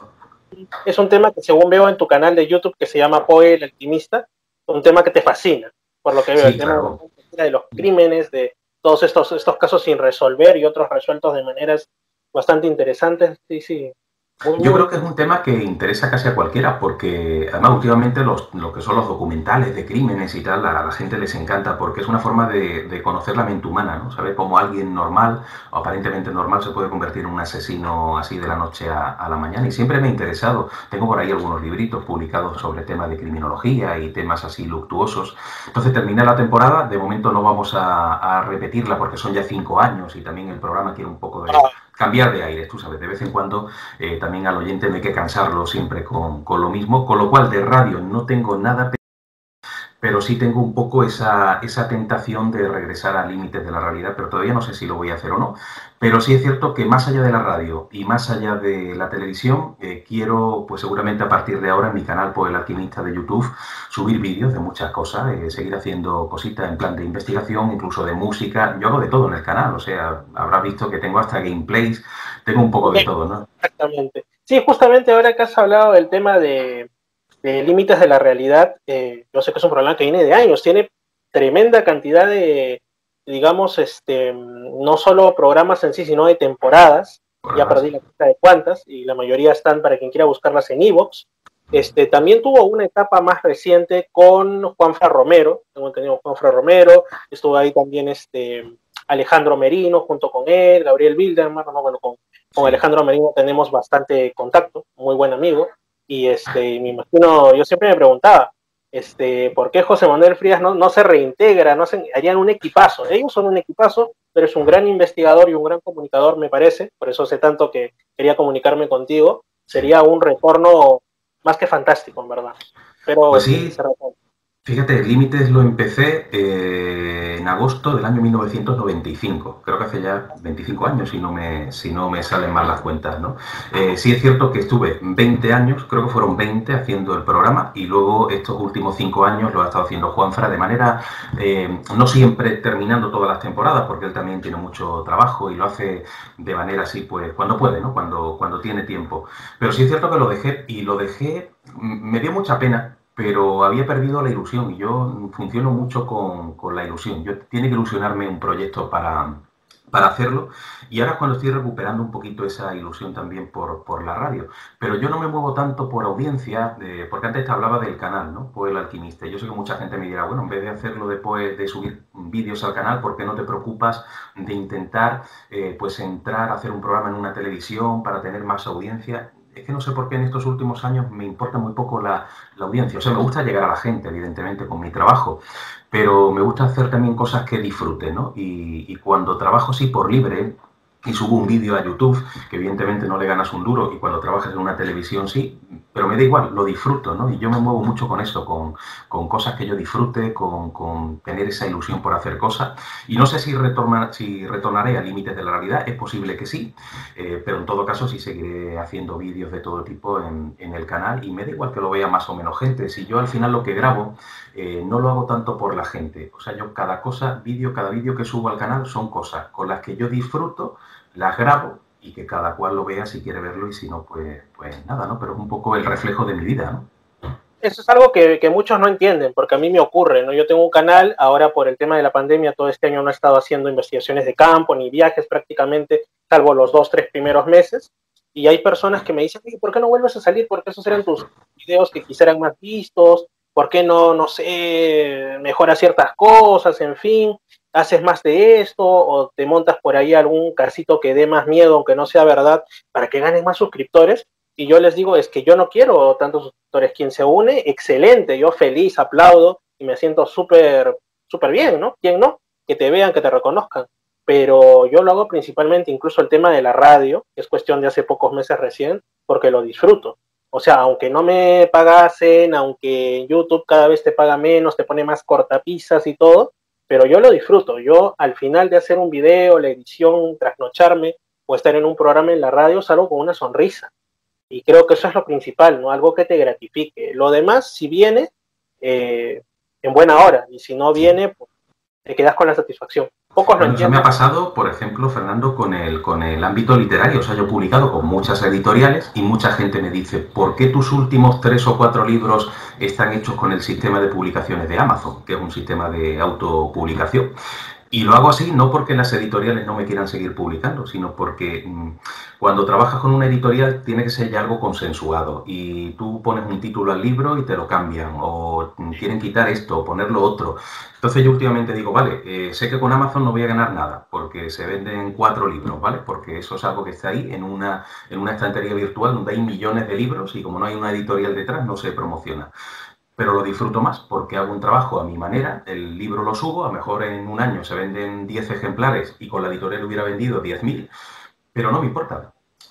Es un tema que según veo en tu canal de YouTube que se llama Poe el Alquimista, un tema que te fascina, por lo que veo, sí, el claro. tema de los crímenes, de todos estos, estos casos sin resolver y otros resueltos de maneras bastante interesantes. Sí, sí. Yo creo que es un tema que interesa casi a cualquiera, porque además últimamente los, lo que son los documentales de crímenes y tal, a la gente les encanta, porque es una forma de, de conocer la mente humana, ¿no? Saber cómo alguien normal, o aparentemente normal, se puede convertir en un asesino así de la noche a, a la mañana. Y siempre me ha interesado. Tengo por ahí algunos libritos publicados sobre temas de criminología y temas así luctuosos. Entonces termina la temporada, de momento no vamos a, a repetirla porque son ya cinco años y también el programa quiere un poco de... cambiar de aire, tú sabes, de vez en cuando eh, también al oyente no hay que cansarlo siempre con, con lo mismo, con lo cual de radio no tengo nada, pero sí tengo un poco esa, esa tentación de regresar a límites de la realidad, pero todavía no sé si lo voy a hacer o no. Pero sí es cierto que más allá de la radio y más allá de la televisión, eh, quiero, pues seguramente a partir de ahora en mi canal, pues El Alquimista de YouTube, subir vídeos de muchas cosas, eh, seguir haciendo cositas en plan de investigación, incluso de música. Yo hago de todo en el canal, o sea, habrás visto que tengo hasta gameplays, tengo un poco de todo, ¿no? Exactamente. Sí, justamente ahora que has hablado del tema de, de límites de la realidad, eh, yo sé que es un programa que viene de años, tiene tremenda cantidad de, digamos, este, no solo programas en sí, sino de temporadas. Ya perdí la cuenta de cuántas, y la mayoría están para quien quiera buscarlas en iVoox. Este, también tuvo una etapa más reciente con Juanfra Romero, tengo entendido Juanfra Romero, estuvo ahí también este, Alejandro Merino junto con él, Gabriel Bilderman, no, bueno, con, con Alejandro Merino tenemos bastante contacto, muy buen amigo, y este, me imagino, yo siempre me preguntaba, este, ¿por qué José Manuel Frías no, no se reintegra, no se, harían un equipazo? Ellos son un equipazo, pero es un gran investigador y un gran comunicador, me parece, por eso sé tanto que quería comunicarme contigo, sería un retorno más que fantástico, en verdad. Pero pues sí, fíjate, Límites lo empecé eh, en agosto del año mil novecientos noventa y cinco. Creo que hace ya veinticinco años, si no me, si no me salen mal las cuentas, ¿no? Eh, sí es cierto que estuve veinte años, creo que fueron veinte, haciendo el programa, y luego estos últimos cinco años lo ha estado haciendo Juanfra de manera, eh, no siempre terminando todas las temporadas, porque él también tiene mucho trabajo y lo hace de manera así, pues, cuando puede, ¿no? Cuando, cuando tiene tiempo. Pero sí es cierto que lo dejé, y lo dejé, me dio mucha pena, pero había perdido la ilusión, y yo funciono mucho con, con la ilusión. Yo tiene que ilusionarme un proyecto para, para hacerlo, y ahora es cuando estoy recuperando un poquito esa ilusión también por, por la radio. Pero yo no me muevo tanto por audiencia, eh, porque antes te hablaba del canal, ¿no? Pues El Alquimista. Yo sé que mucha gente me dirá, bueno, en vez de hacerlo después de subir vídeos al canal, ¿por qué no te preocupas de intentar eh, pues entrar a hacer un programa en una televisión para tener más audiencia? Es que no sé por qué en estos últimos años me importa muy poco la, la audiencia. O sea, me gusta llegar a la gente, evidentemente, con mi trabajo, pero me gusta hacer también cosas que disfrute, ¿no? Y, y cuando trabajo así por libre y subo un vídeo a YouTube, que evidentemente no le ganas un duro, y cuando trabajas en una televisión sí, pero me da igual, lo disfruto, ¿no? Y yo me muevo mucho con eso, con, con cosas que yo disfrute, con, con tener esa ilusión por hacer cosas. Y no sé si, retorna, si retornaré a límites de la realidad, es posible que sí, eh, pero en todo caso sí seguiré haciendo vídeos de todo tipo en, en el canal, y me da igual que lo vea más o menos gente. Si yo al final lo que grabo eh, no lo hago tanto por la gente, o sea, yo cada cosa, vídeo, cada vídeo que subo al canal son cosas con las que yo disfruto, las grabo, y que cada cual lo vea si quiere verlo, y si no, pues, pues nada, ¿no? Pero es un poco el reflejo de mi vida, ¿no? Eso es algo que, que muchos no entienden, porque a mí me ocurre, ¿no? Yo tengo un canal, ahora por el tema de la pandemia, todo este año no he estado haciendo investigaciones de campo, ni viajes prácticamente, salvo los dos, tres primeros meses, y hay personas que me dicen, ¿por qué no vuelves a salir? Porque esos eran tus videos que quizás eran más vistos, ¿por qué no, no sé, mejoras ciertas cosas, en fin? Haces más de esto, o te montas por ahí algún casito que dé más miedo, aunque no sea verdad, para que ganes más suscriptores. Y yo les digo, es que yo no quiero tantos suscriptores. Quien se une, excelente, yo feliz, aplaudo, y me siento súper, súper bien, ¿no? ¿Quién no? Que te vean, que te reconozcan. Pero yo lo hago principalmente, incluso el tema de la radio, que es cuestión de hace pocos meses recién, porque lo disfruto. O sea, aunque no me pagasen, aunque YouTube cada vez te paga menos, te pone más cortapisas y todo, pero yo lo disfruto. Yo al final de hacer un video, la edición, trasnocharme o estar en un programa en la radio, salgo con una sonrisa. Y creo que eso es lo principal, ¿no? Algo que te gratifique. Lo demás, si viene, eh, en buena hora. Y si no viene, pues te quedas con la satisfacción. Pocos bueno, lo eso me ha pasado, por ejemplo, Fernando, con el, con el ámbito literario. O sea, yo he publicado con muchas editoriales, y mucha gente me dice, ¿por qué tus últimos tres o cuatro libros están hechos con el sistema de publicaciones de Amazon, que es un sistema de autopublicación? Y lo hago así no porque las editoriales no me quieran seguir publicando, sino porque mmm, cuando trabajas con una editorial tiene que ser ya algo consensuado, y tú pones un título al libro y te lo cambian, o quieren quitar esto o poner lo otro. Entonces yo últimamente digo, vale, eh, sé que con Amazon no voy a ganar nada porque se venden cuatro libros, ¿vale? Porque eso es algo que está ahí en una, en una estantería virtual donde hay millones de libros, y como no hay una editorial detrás no se promociona. Pero lo disfruto más porque hago un trabajo a mi manera, el libro lo subo, a lo mejor en un año se venden diez ejemplares y con la editorial hubiera vendido diez mil, pero no me importa.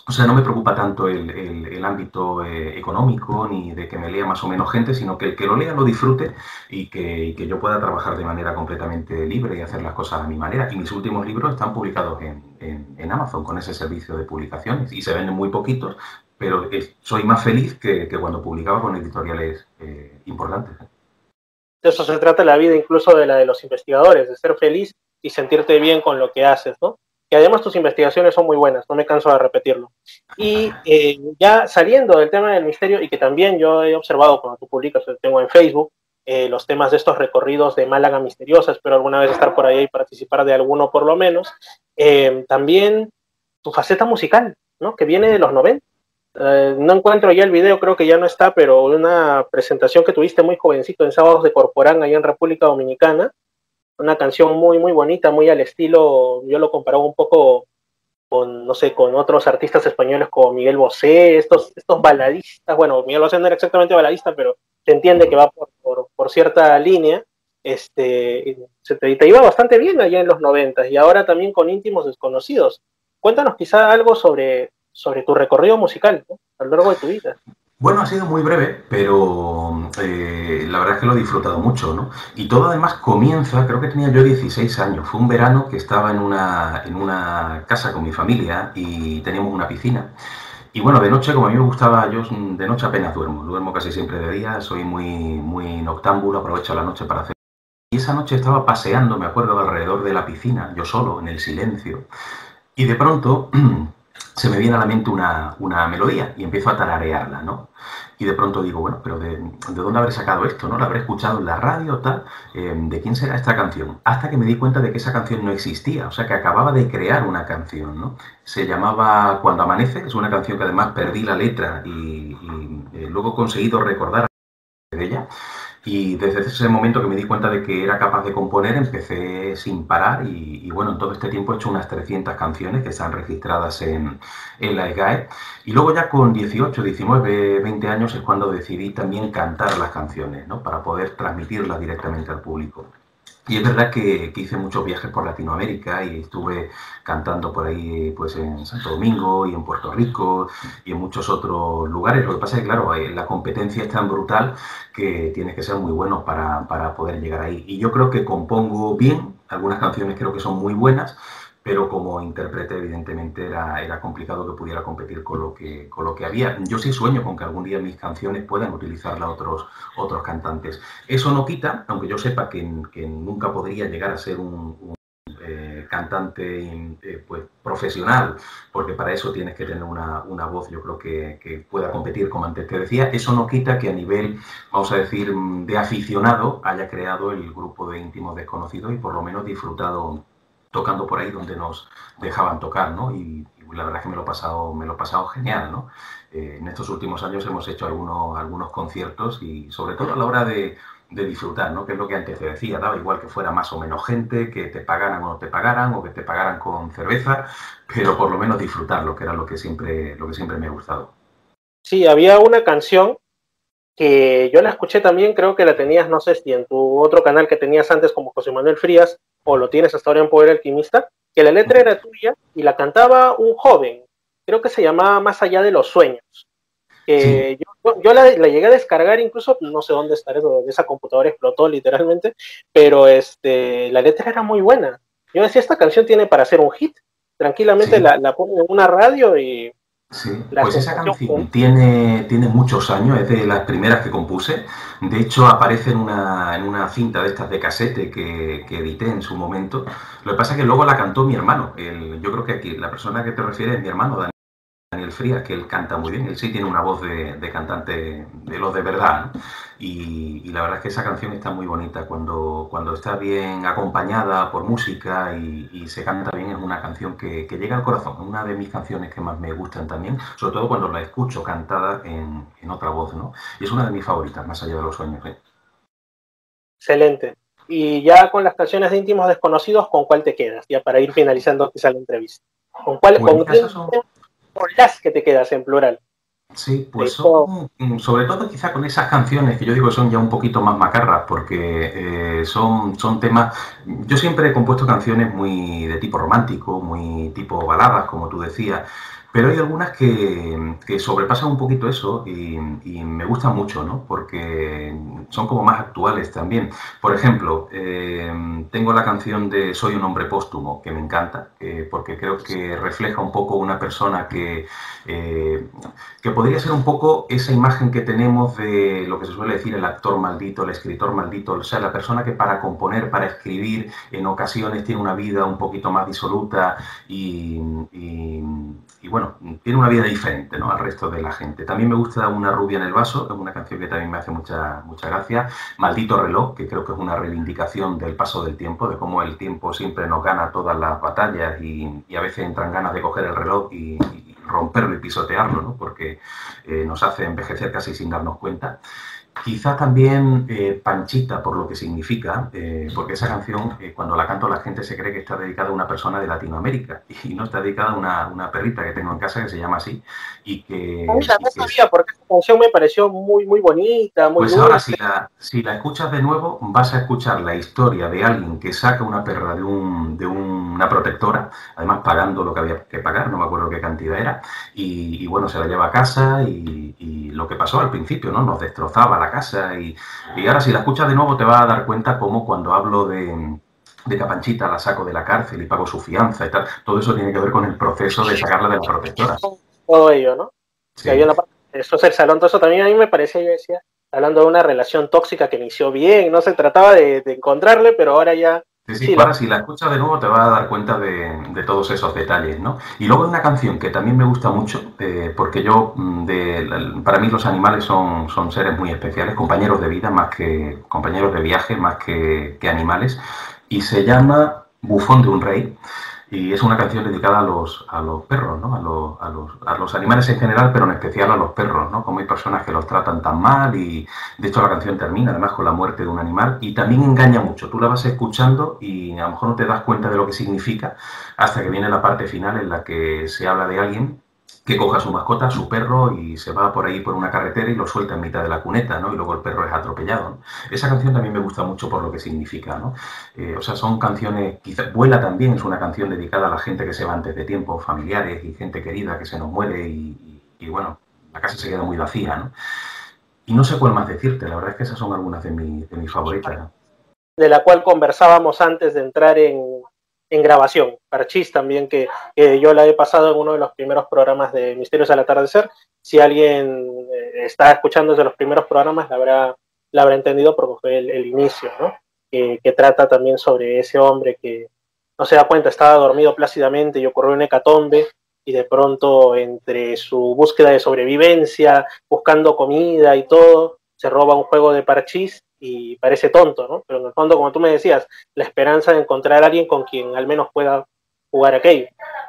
O sea, no me preocupa tanto el, el, el ámbito eh, económico ni de que me lea más o menos gente, sino que el que lo lea lo disfrute y que, y que yo pueda trabajar de manera completamente libre y hacer las cosas a mi manera. Y mis últimos libros están publicados en, en, en Amazon con ese servicio de publicaciones y se venden muy poquitos, pero es, soy más feliz que, que cuando publicaba con editoriales eh, importantes. De eso se trata la vida, incluso de la de los investigadores, de ser feliz y sentirte bien con lo que haces, ¿no? Y además tus investigaciones son muy buenas, no me canso de repetirlo. Y eh, ya saliendo del tema del misterio, y que también yo he observado cuando tú publicas, tengo en Facebook, eh, los temas de estos recorridos de Málaga misteriosa, espero alguna vez estar por ahí y participar de alguno por lo menos, eh, también tu faceta musical, ¿no? Que viene de los noventa. Eh, no encuentro ya el video, creo que ya no está, pero una presentación que tuviste muy jovencito en Sábados de Corporán, allá en República Dominicana, una canción muy, muy bonita, muy al estilo, yo lo comparaba un poco con, no sé, con otros artistas españoles como Miguel Bosé, estos, estos baladistas, bueno, Miguel Bosé no era exactamente baladista, pero se entiende que va por, por, por cierta línea, este, se te, te iba bastante bien allá en los noventas, y ahora también con Íntimos Desconocidos. Cuéntanos quizá algo sobre, sobre tu recorrido musical, ¿no? A lo largo de tu vida. Bueno, ha sido muy breve, pero eh, la verdad es que lo he disfrutado mucho, ¿no? Y todo además comienza, creo que tenía yo dieciséis años, fue un verano que estaba en una, en una casa con mi familia y teníamos una piscina. Y bueno, de noche, como a mí me gustaba, yo de noche apenas duermo, duermo casi siempre de día, soy muy, muy noctámbulo, aprovecho la noche para hacer... Y esa noche estaba paseando, me acuerdo, alrededor de la piscina, yo solo, en el silencio, y de pronto... se me viene a la mente una, una melodía y empiezo a tararearla, ¿no? Y de pronto digo, bueno, pero ¿de, de dónde habré sacado esto, no? ¿La habré escuchado en la radio, tal? Eh, ¿De quién será esta canción? Hasta que me di cuenta de que esa canción no existía, o sea, que acababa de crear una canción, ¿no? Se llamaba Cuando amanece, es una canción que además perdí la letra y, y eh, luego he conseguido recordar de ella. Y desde ese momento que me di cuenta de que era capaz de componer, empecé sin parar y, y bueno, en todo este tiempo he hecho unas trescientas canciones que están registradas en, en la E G A E. Y luego ya con dieciocho, diecinueve, veinte años es cuando decidí también cantar las canciones, ¿no? Para poder transmitirlas directamente al público. Y es verdad que, que hice muchos viajes por Latinoamérica y estuve cantando por ahí pues en Santo Domingo y en Puerto Rico y en muchos otros lugares. Lo que pasa es que, claro, la competencia es tan brutal que tienes que ser muy bueno para, para poder llegar ahí. Y yo creo que compongo bien, algunas canciones creo que son muy buenas, pero como intérprete evidentemente era, era complicado que pudiera competir con lo que, con lo que había. Yo sí sueño con que algún día mis canciones puedan utilizarlas otros, otros cantantes. Eso no quita, aunque yo sepa que, que nunca podría llegar a ser un, un eh, cantante eh, pues, profesional, porque para eso tienes que tener una, una voz, yo creo que, que pueda competir, como antes te decía. Eso no quita que a nivel, vamos a decir, de aficionado haya creado el grupo de Íntimos Desconocidos y por lo menos disfrutado tocando por ahí donde nos dejaban tocar, ¿no? Y, y la verdad es que me lo he pasado, me lo he pasado genial, ¿no? Eh, en estos últimos años hemos hecho algunos, algunos conciertos y sobre todo a la hora de, de disfrutar, ¿no? Que es lo que antes te decía, daba igual que fuera más o menos gente, que te pagaran o no te pagaran, o que te pagaran con cerveza, pero por lo menos disfrutarlo, que era lo que siempre, lo que siempre me ha gustado. Sí, había una canción que yo la escuché también, creo que la tenías, no sé si en tu otro canal que tenías antes como José Manuel Frías, o lo tienes hasta ahora en Poder Alquimista, que la letra era tuya y la cantaba un joven, creo que se llamaba Más allá de los sueños. Eh, sí. Yo, yo la, la llegué a descargar incluso, no sé dónde está eso, esa computadora explotó literalmente, pero este, la letra era muy buena. Yo decía, esta canción tiene para hacer un hit, tranquilamente sí. la, la pongo en una radio y... Sí, pues esa canción tiene, tiene muchos años, es de las primeras que compuse. De hecho, aparece en una, en una cinta de estas de casete que, que edité en su momento. Lo que pasa es que luego la cantó mi hermano. El, yo creo que aquí la persona que te refieres es mi hermano, Daniel. Daniel Frías, que él canta muy bien, él sí tiene una voz de, de cantante de los de verdad, ¿no? y, y la verdad es que esa canción está muy bonita, cuando, cuando está bien acompañada por música y, y se canta bien, es una canción que, que llega al corazón, una de mis canciones que más me gustan también, sobre todo cuando la escucho cantada en, en otra voz, ¿no? Y es una de mis favoritas, Más allá de los sueños, ¿eh? Excelente. Y ya con las canciones de Íntimos Desconocidos, ¿con cuál te quedas? Ya para ir finalizando quizá la entrevista. ¿Con cuál? Bueno, ¿Con quién? Son... Con las que te quedas en plural. Sí, pues son, sobre todo quizá con esas canciones que yo digo son ya un poquito más macarras, porque eh, son, son temas... Yo siempre he compuesto canciones muy de tipo romántico, muy tipo baladas, como tú decías, Pero hay algunas que, que sobrepasan un poquito eso y, y me gustan mucho, ¿no? Porque son como más actuales también. Por ejemplo, eh, tengo la canción de Soy un hombre póstumo, que me encanta, eh, porque creo que refleja un poco una persona que, eh, que podría ser un poco esa imagen que tenemos de lo que se suele decir el actor maldito, el escritor maldito, o sea, la persona que para componer, para escribir, en ocasiones tiene una vida un poquito más disoluta y... y Y bueno, tiene una vida diferente, ¿no?, al resto de la gente. También me gusta Una rubia en el vaso, que es una canción que también me hace mucha, mucha gracia. Maldito reloj, que creo que es una reivindicación del paso del tiempo, de cómo el tiempo siempre nos gana todas las batallas y, y a veces entran ganas de coger el reloj y, y romperlo y pisotearlo, ¿no?, porque eh, nos hace envejecer casi sin darnos cuenta. Quizá también eh, Panchita, por lo que significa, eh, porque esa canción, eh, cuando la canto, la gente se cree que está dedicada a una persona de Latinoamérica y no, está dedicada a una, una perrita que tengo en casa que se llama así y que... Mira, y no que sabía, porque esta canción me pareció muy, muy bonita, muy pues dulce. ahora, si la, si la escuchas de nuevo, vas a escuchar la historia de alguien que saca una perra de, un, de una protectora, además pagando lo que había que pagar, no me acuerdo qué cantidad era, y, y bueno, se la lleva a casa y, y lo que pasó al principio, ¿no? Nos destrozaba la casa y, y ahora si la escuchas de nuevo te vas a dar cuenta cómo cuando hablo de... de que a Panchita la saco de la cárcel y pago su fianza y tal, todo eso tiene que ver con el proceso de sacarla de la protectora. Todo ello, ¿no? Sí. Que había una parte, eso es el salón, todo eso también a mí me parecía, yo decía, hablando de una relación tóxica que inició bien, no se trataba de, de encontrarle, pero ahora ya... Sí, sí, sí, ahora la... si la escuchas de nuevo te vas a dar cuenta de, de todos esos detalles, ¿no? Y luego hay una canción que también me gusta mucho, eh, porque yo, de, para mí los animales son, son seres muy especiales, compañeros de vida más que, compañeros de viaje más que, que animales, y se llama Bufón de un rey, y es una canción dedicada a los, a los perros, ¿no? A los, a, los, a los animales en general, pero en especial a los perros, ¿no? Como hay personas que los tratan tan mal y de hecho la canción termina además con la muerte de un animal y también engaña mucho. Tú la vas escuchando y a lo mejor no te das cuenta de lo que significa hasta que viene la parte final en la que se habla de alguien que coja a su mascota, a su perro, y se va por ahí por una carretera y lo suelta en mitad de la cuneta, ¿no? Y luego el perro es atropellado, ¿no? Esa canción también me gusta mucho por lo que significa, ¿no? Eh, o sea, son canciones, quizás Vuela también es una canción dedicada a la gente que se va antes de tiempo, familiares y gente querida que se nos muere y, y, y bueno, la casa se queda muy vacía, ¿no? Y no sé cuál más decirte, la verdad es que esas son algunas de, mi, de mis favoritas, ¿no? De la cual conversábamos antes de entrar en, en grabación. Parchís también, que, que yo la he pasado en uno de los primeros programas de Misterios al Atardecer. Si alguien eh, está escuchando desde los primeros programas, la habrá, la habrá entendido porque fue el, el inicio, ¿no? Que, que trata también sobre ese hombre que no se da cuenta, estaba dormido plácidamente y ocurrió una hecatombe y de pronto entre su búsqueda de sobrevivencia, buscando comida y todo, se roba un juego de parchís y parece tonto, ¿no? Pero en el fondo, como tú me decías, la esperanza de encontrar a alguien con quien al menos pueda jugar aquello.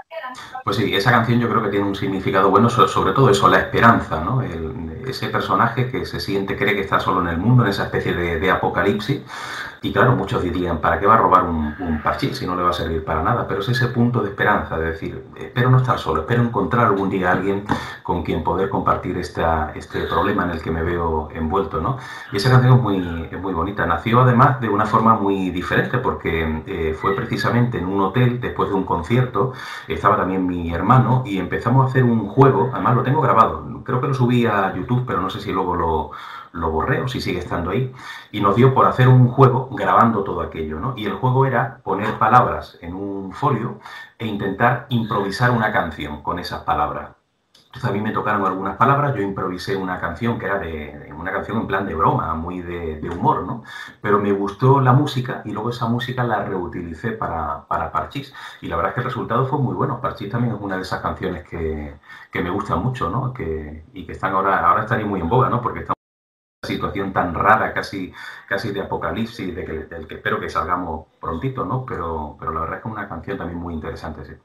Pues sí, esa canción yo creo que tiene un significado bueno, sobre todo eso, la esperanza, ¿no? El, ese personaje que se siente, cree que está solo en el mundo, en esa especie de, de apocalipsis. Y claro, muchos dirían, ¿para qué va a robar un, un parchís si no le va a servir para nada? Pero es ese punto de esperanza, de decir, espero no estar solo, espero encontrar algún día a alguien con quien poder compartir esta, este problema en el que me veo envuelto, ¿no? Y esa canción es muy, es muy bonita. Nació además de una forma muy diferente, porque eh, fue precisamente en un hotel, después de un concierto, estaba también mi hermano, y empezamos a hacer un juego, además lo tengo grabado, creo que lo subí a YouTube, pero no sé si luego lo... lo borré o si sigue estando ahí, y nos dio por hacer un juego grabando todo aquello, ¿no? Y el juego era poner palabras en un folio e intentar improvisar una canción con esas palabras. Entonces a mí me tocaron algunas palabras, yo improvisé una canción que era de, una canción en plan de broma, muy de, de humor, ¿no? Pero me gustó la música y luego esa música la reutilicé para, para Parchís. Y la verdad es que el resultado fue muy bueno. Parchís también es una de esas canciones que, que me gustan mucho, ¿no? Que, y que están ahora, ahora estarían muy en boga, ¿no? Porque están situación tan rara, casi, casi de apocalipsis, de que, del que espero que salgamos prontito, ¿no? Pero, pero la verdad es que es una canción también muy interesante, sí.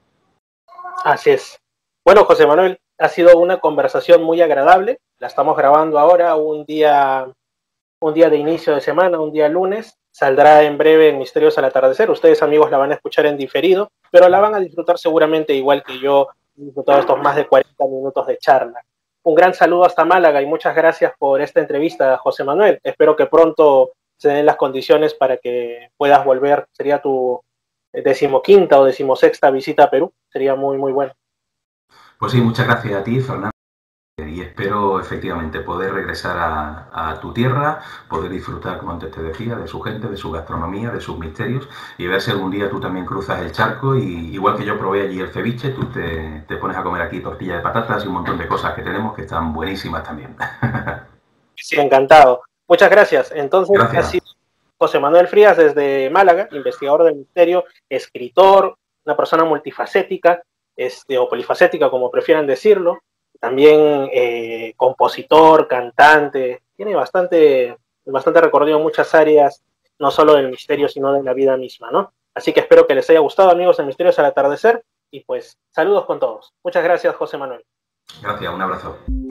Así es. Bueno, José Manuel, ha sido una conversación muy agradable. La estamos grabando ahora, un día, un día de inicio de semana, un día lunes. Saldrá en breve en Misterios al Atardecer. Ustedes, amigos, la van a escuchar en diferido, pero la van a disfrutar seguramente igual que yo he disfrutado estos más de cuarenta minutos de charla. Un gran saludo hasta Málaga y muchas gracias por esta entrevista, José Manuel. Espero que pronto se den las condiciones para que puedas volver. Sería tu decimoquinta o decimosexta visita a Perú. Sería muy, muy bueno. Pues sí, muchas gracias a ti, Fernando. Y espero efectivamente poder regresar a, a tu tierra, poder disfrutar, como antes te decía, de su gente, de su gastronomía, de sus misterios, y ver si algún día tú también cruzas el charco y igual que yo probé allí el ceviche, tú te, te pones a comer aquí tortilla de patatas y un montón de cosas que tenemos que están buenísimas también. Sí, encantado. Muchas gracias. Entonces, Gracias. ha sido José Manuel Frías desde Málaga, investigador del misterio, escritor, una persona multifacética, este, o polifacética, como prefieran decirlo. También eh, compositor, cantante, tiene bastante, bastante recorrido en muchas áreas, no solo del misterio, sino de la vida misma, ¿no? Así que espero que les haya gustado, amigos, el Misterios al Atardecer, y pues saludos con todos. Muchas gracias, José Manuel. Gracias, un abrazo.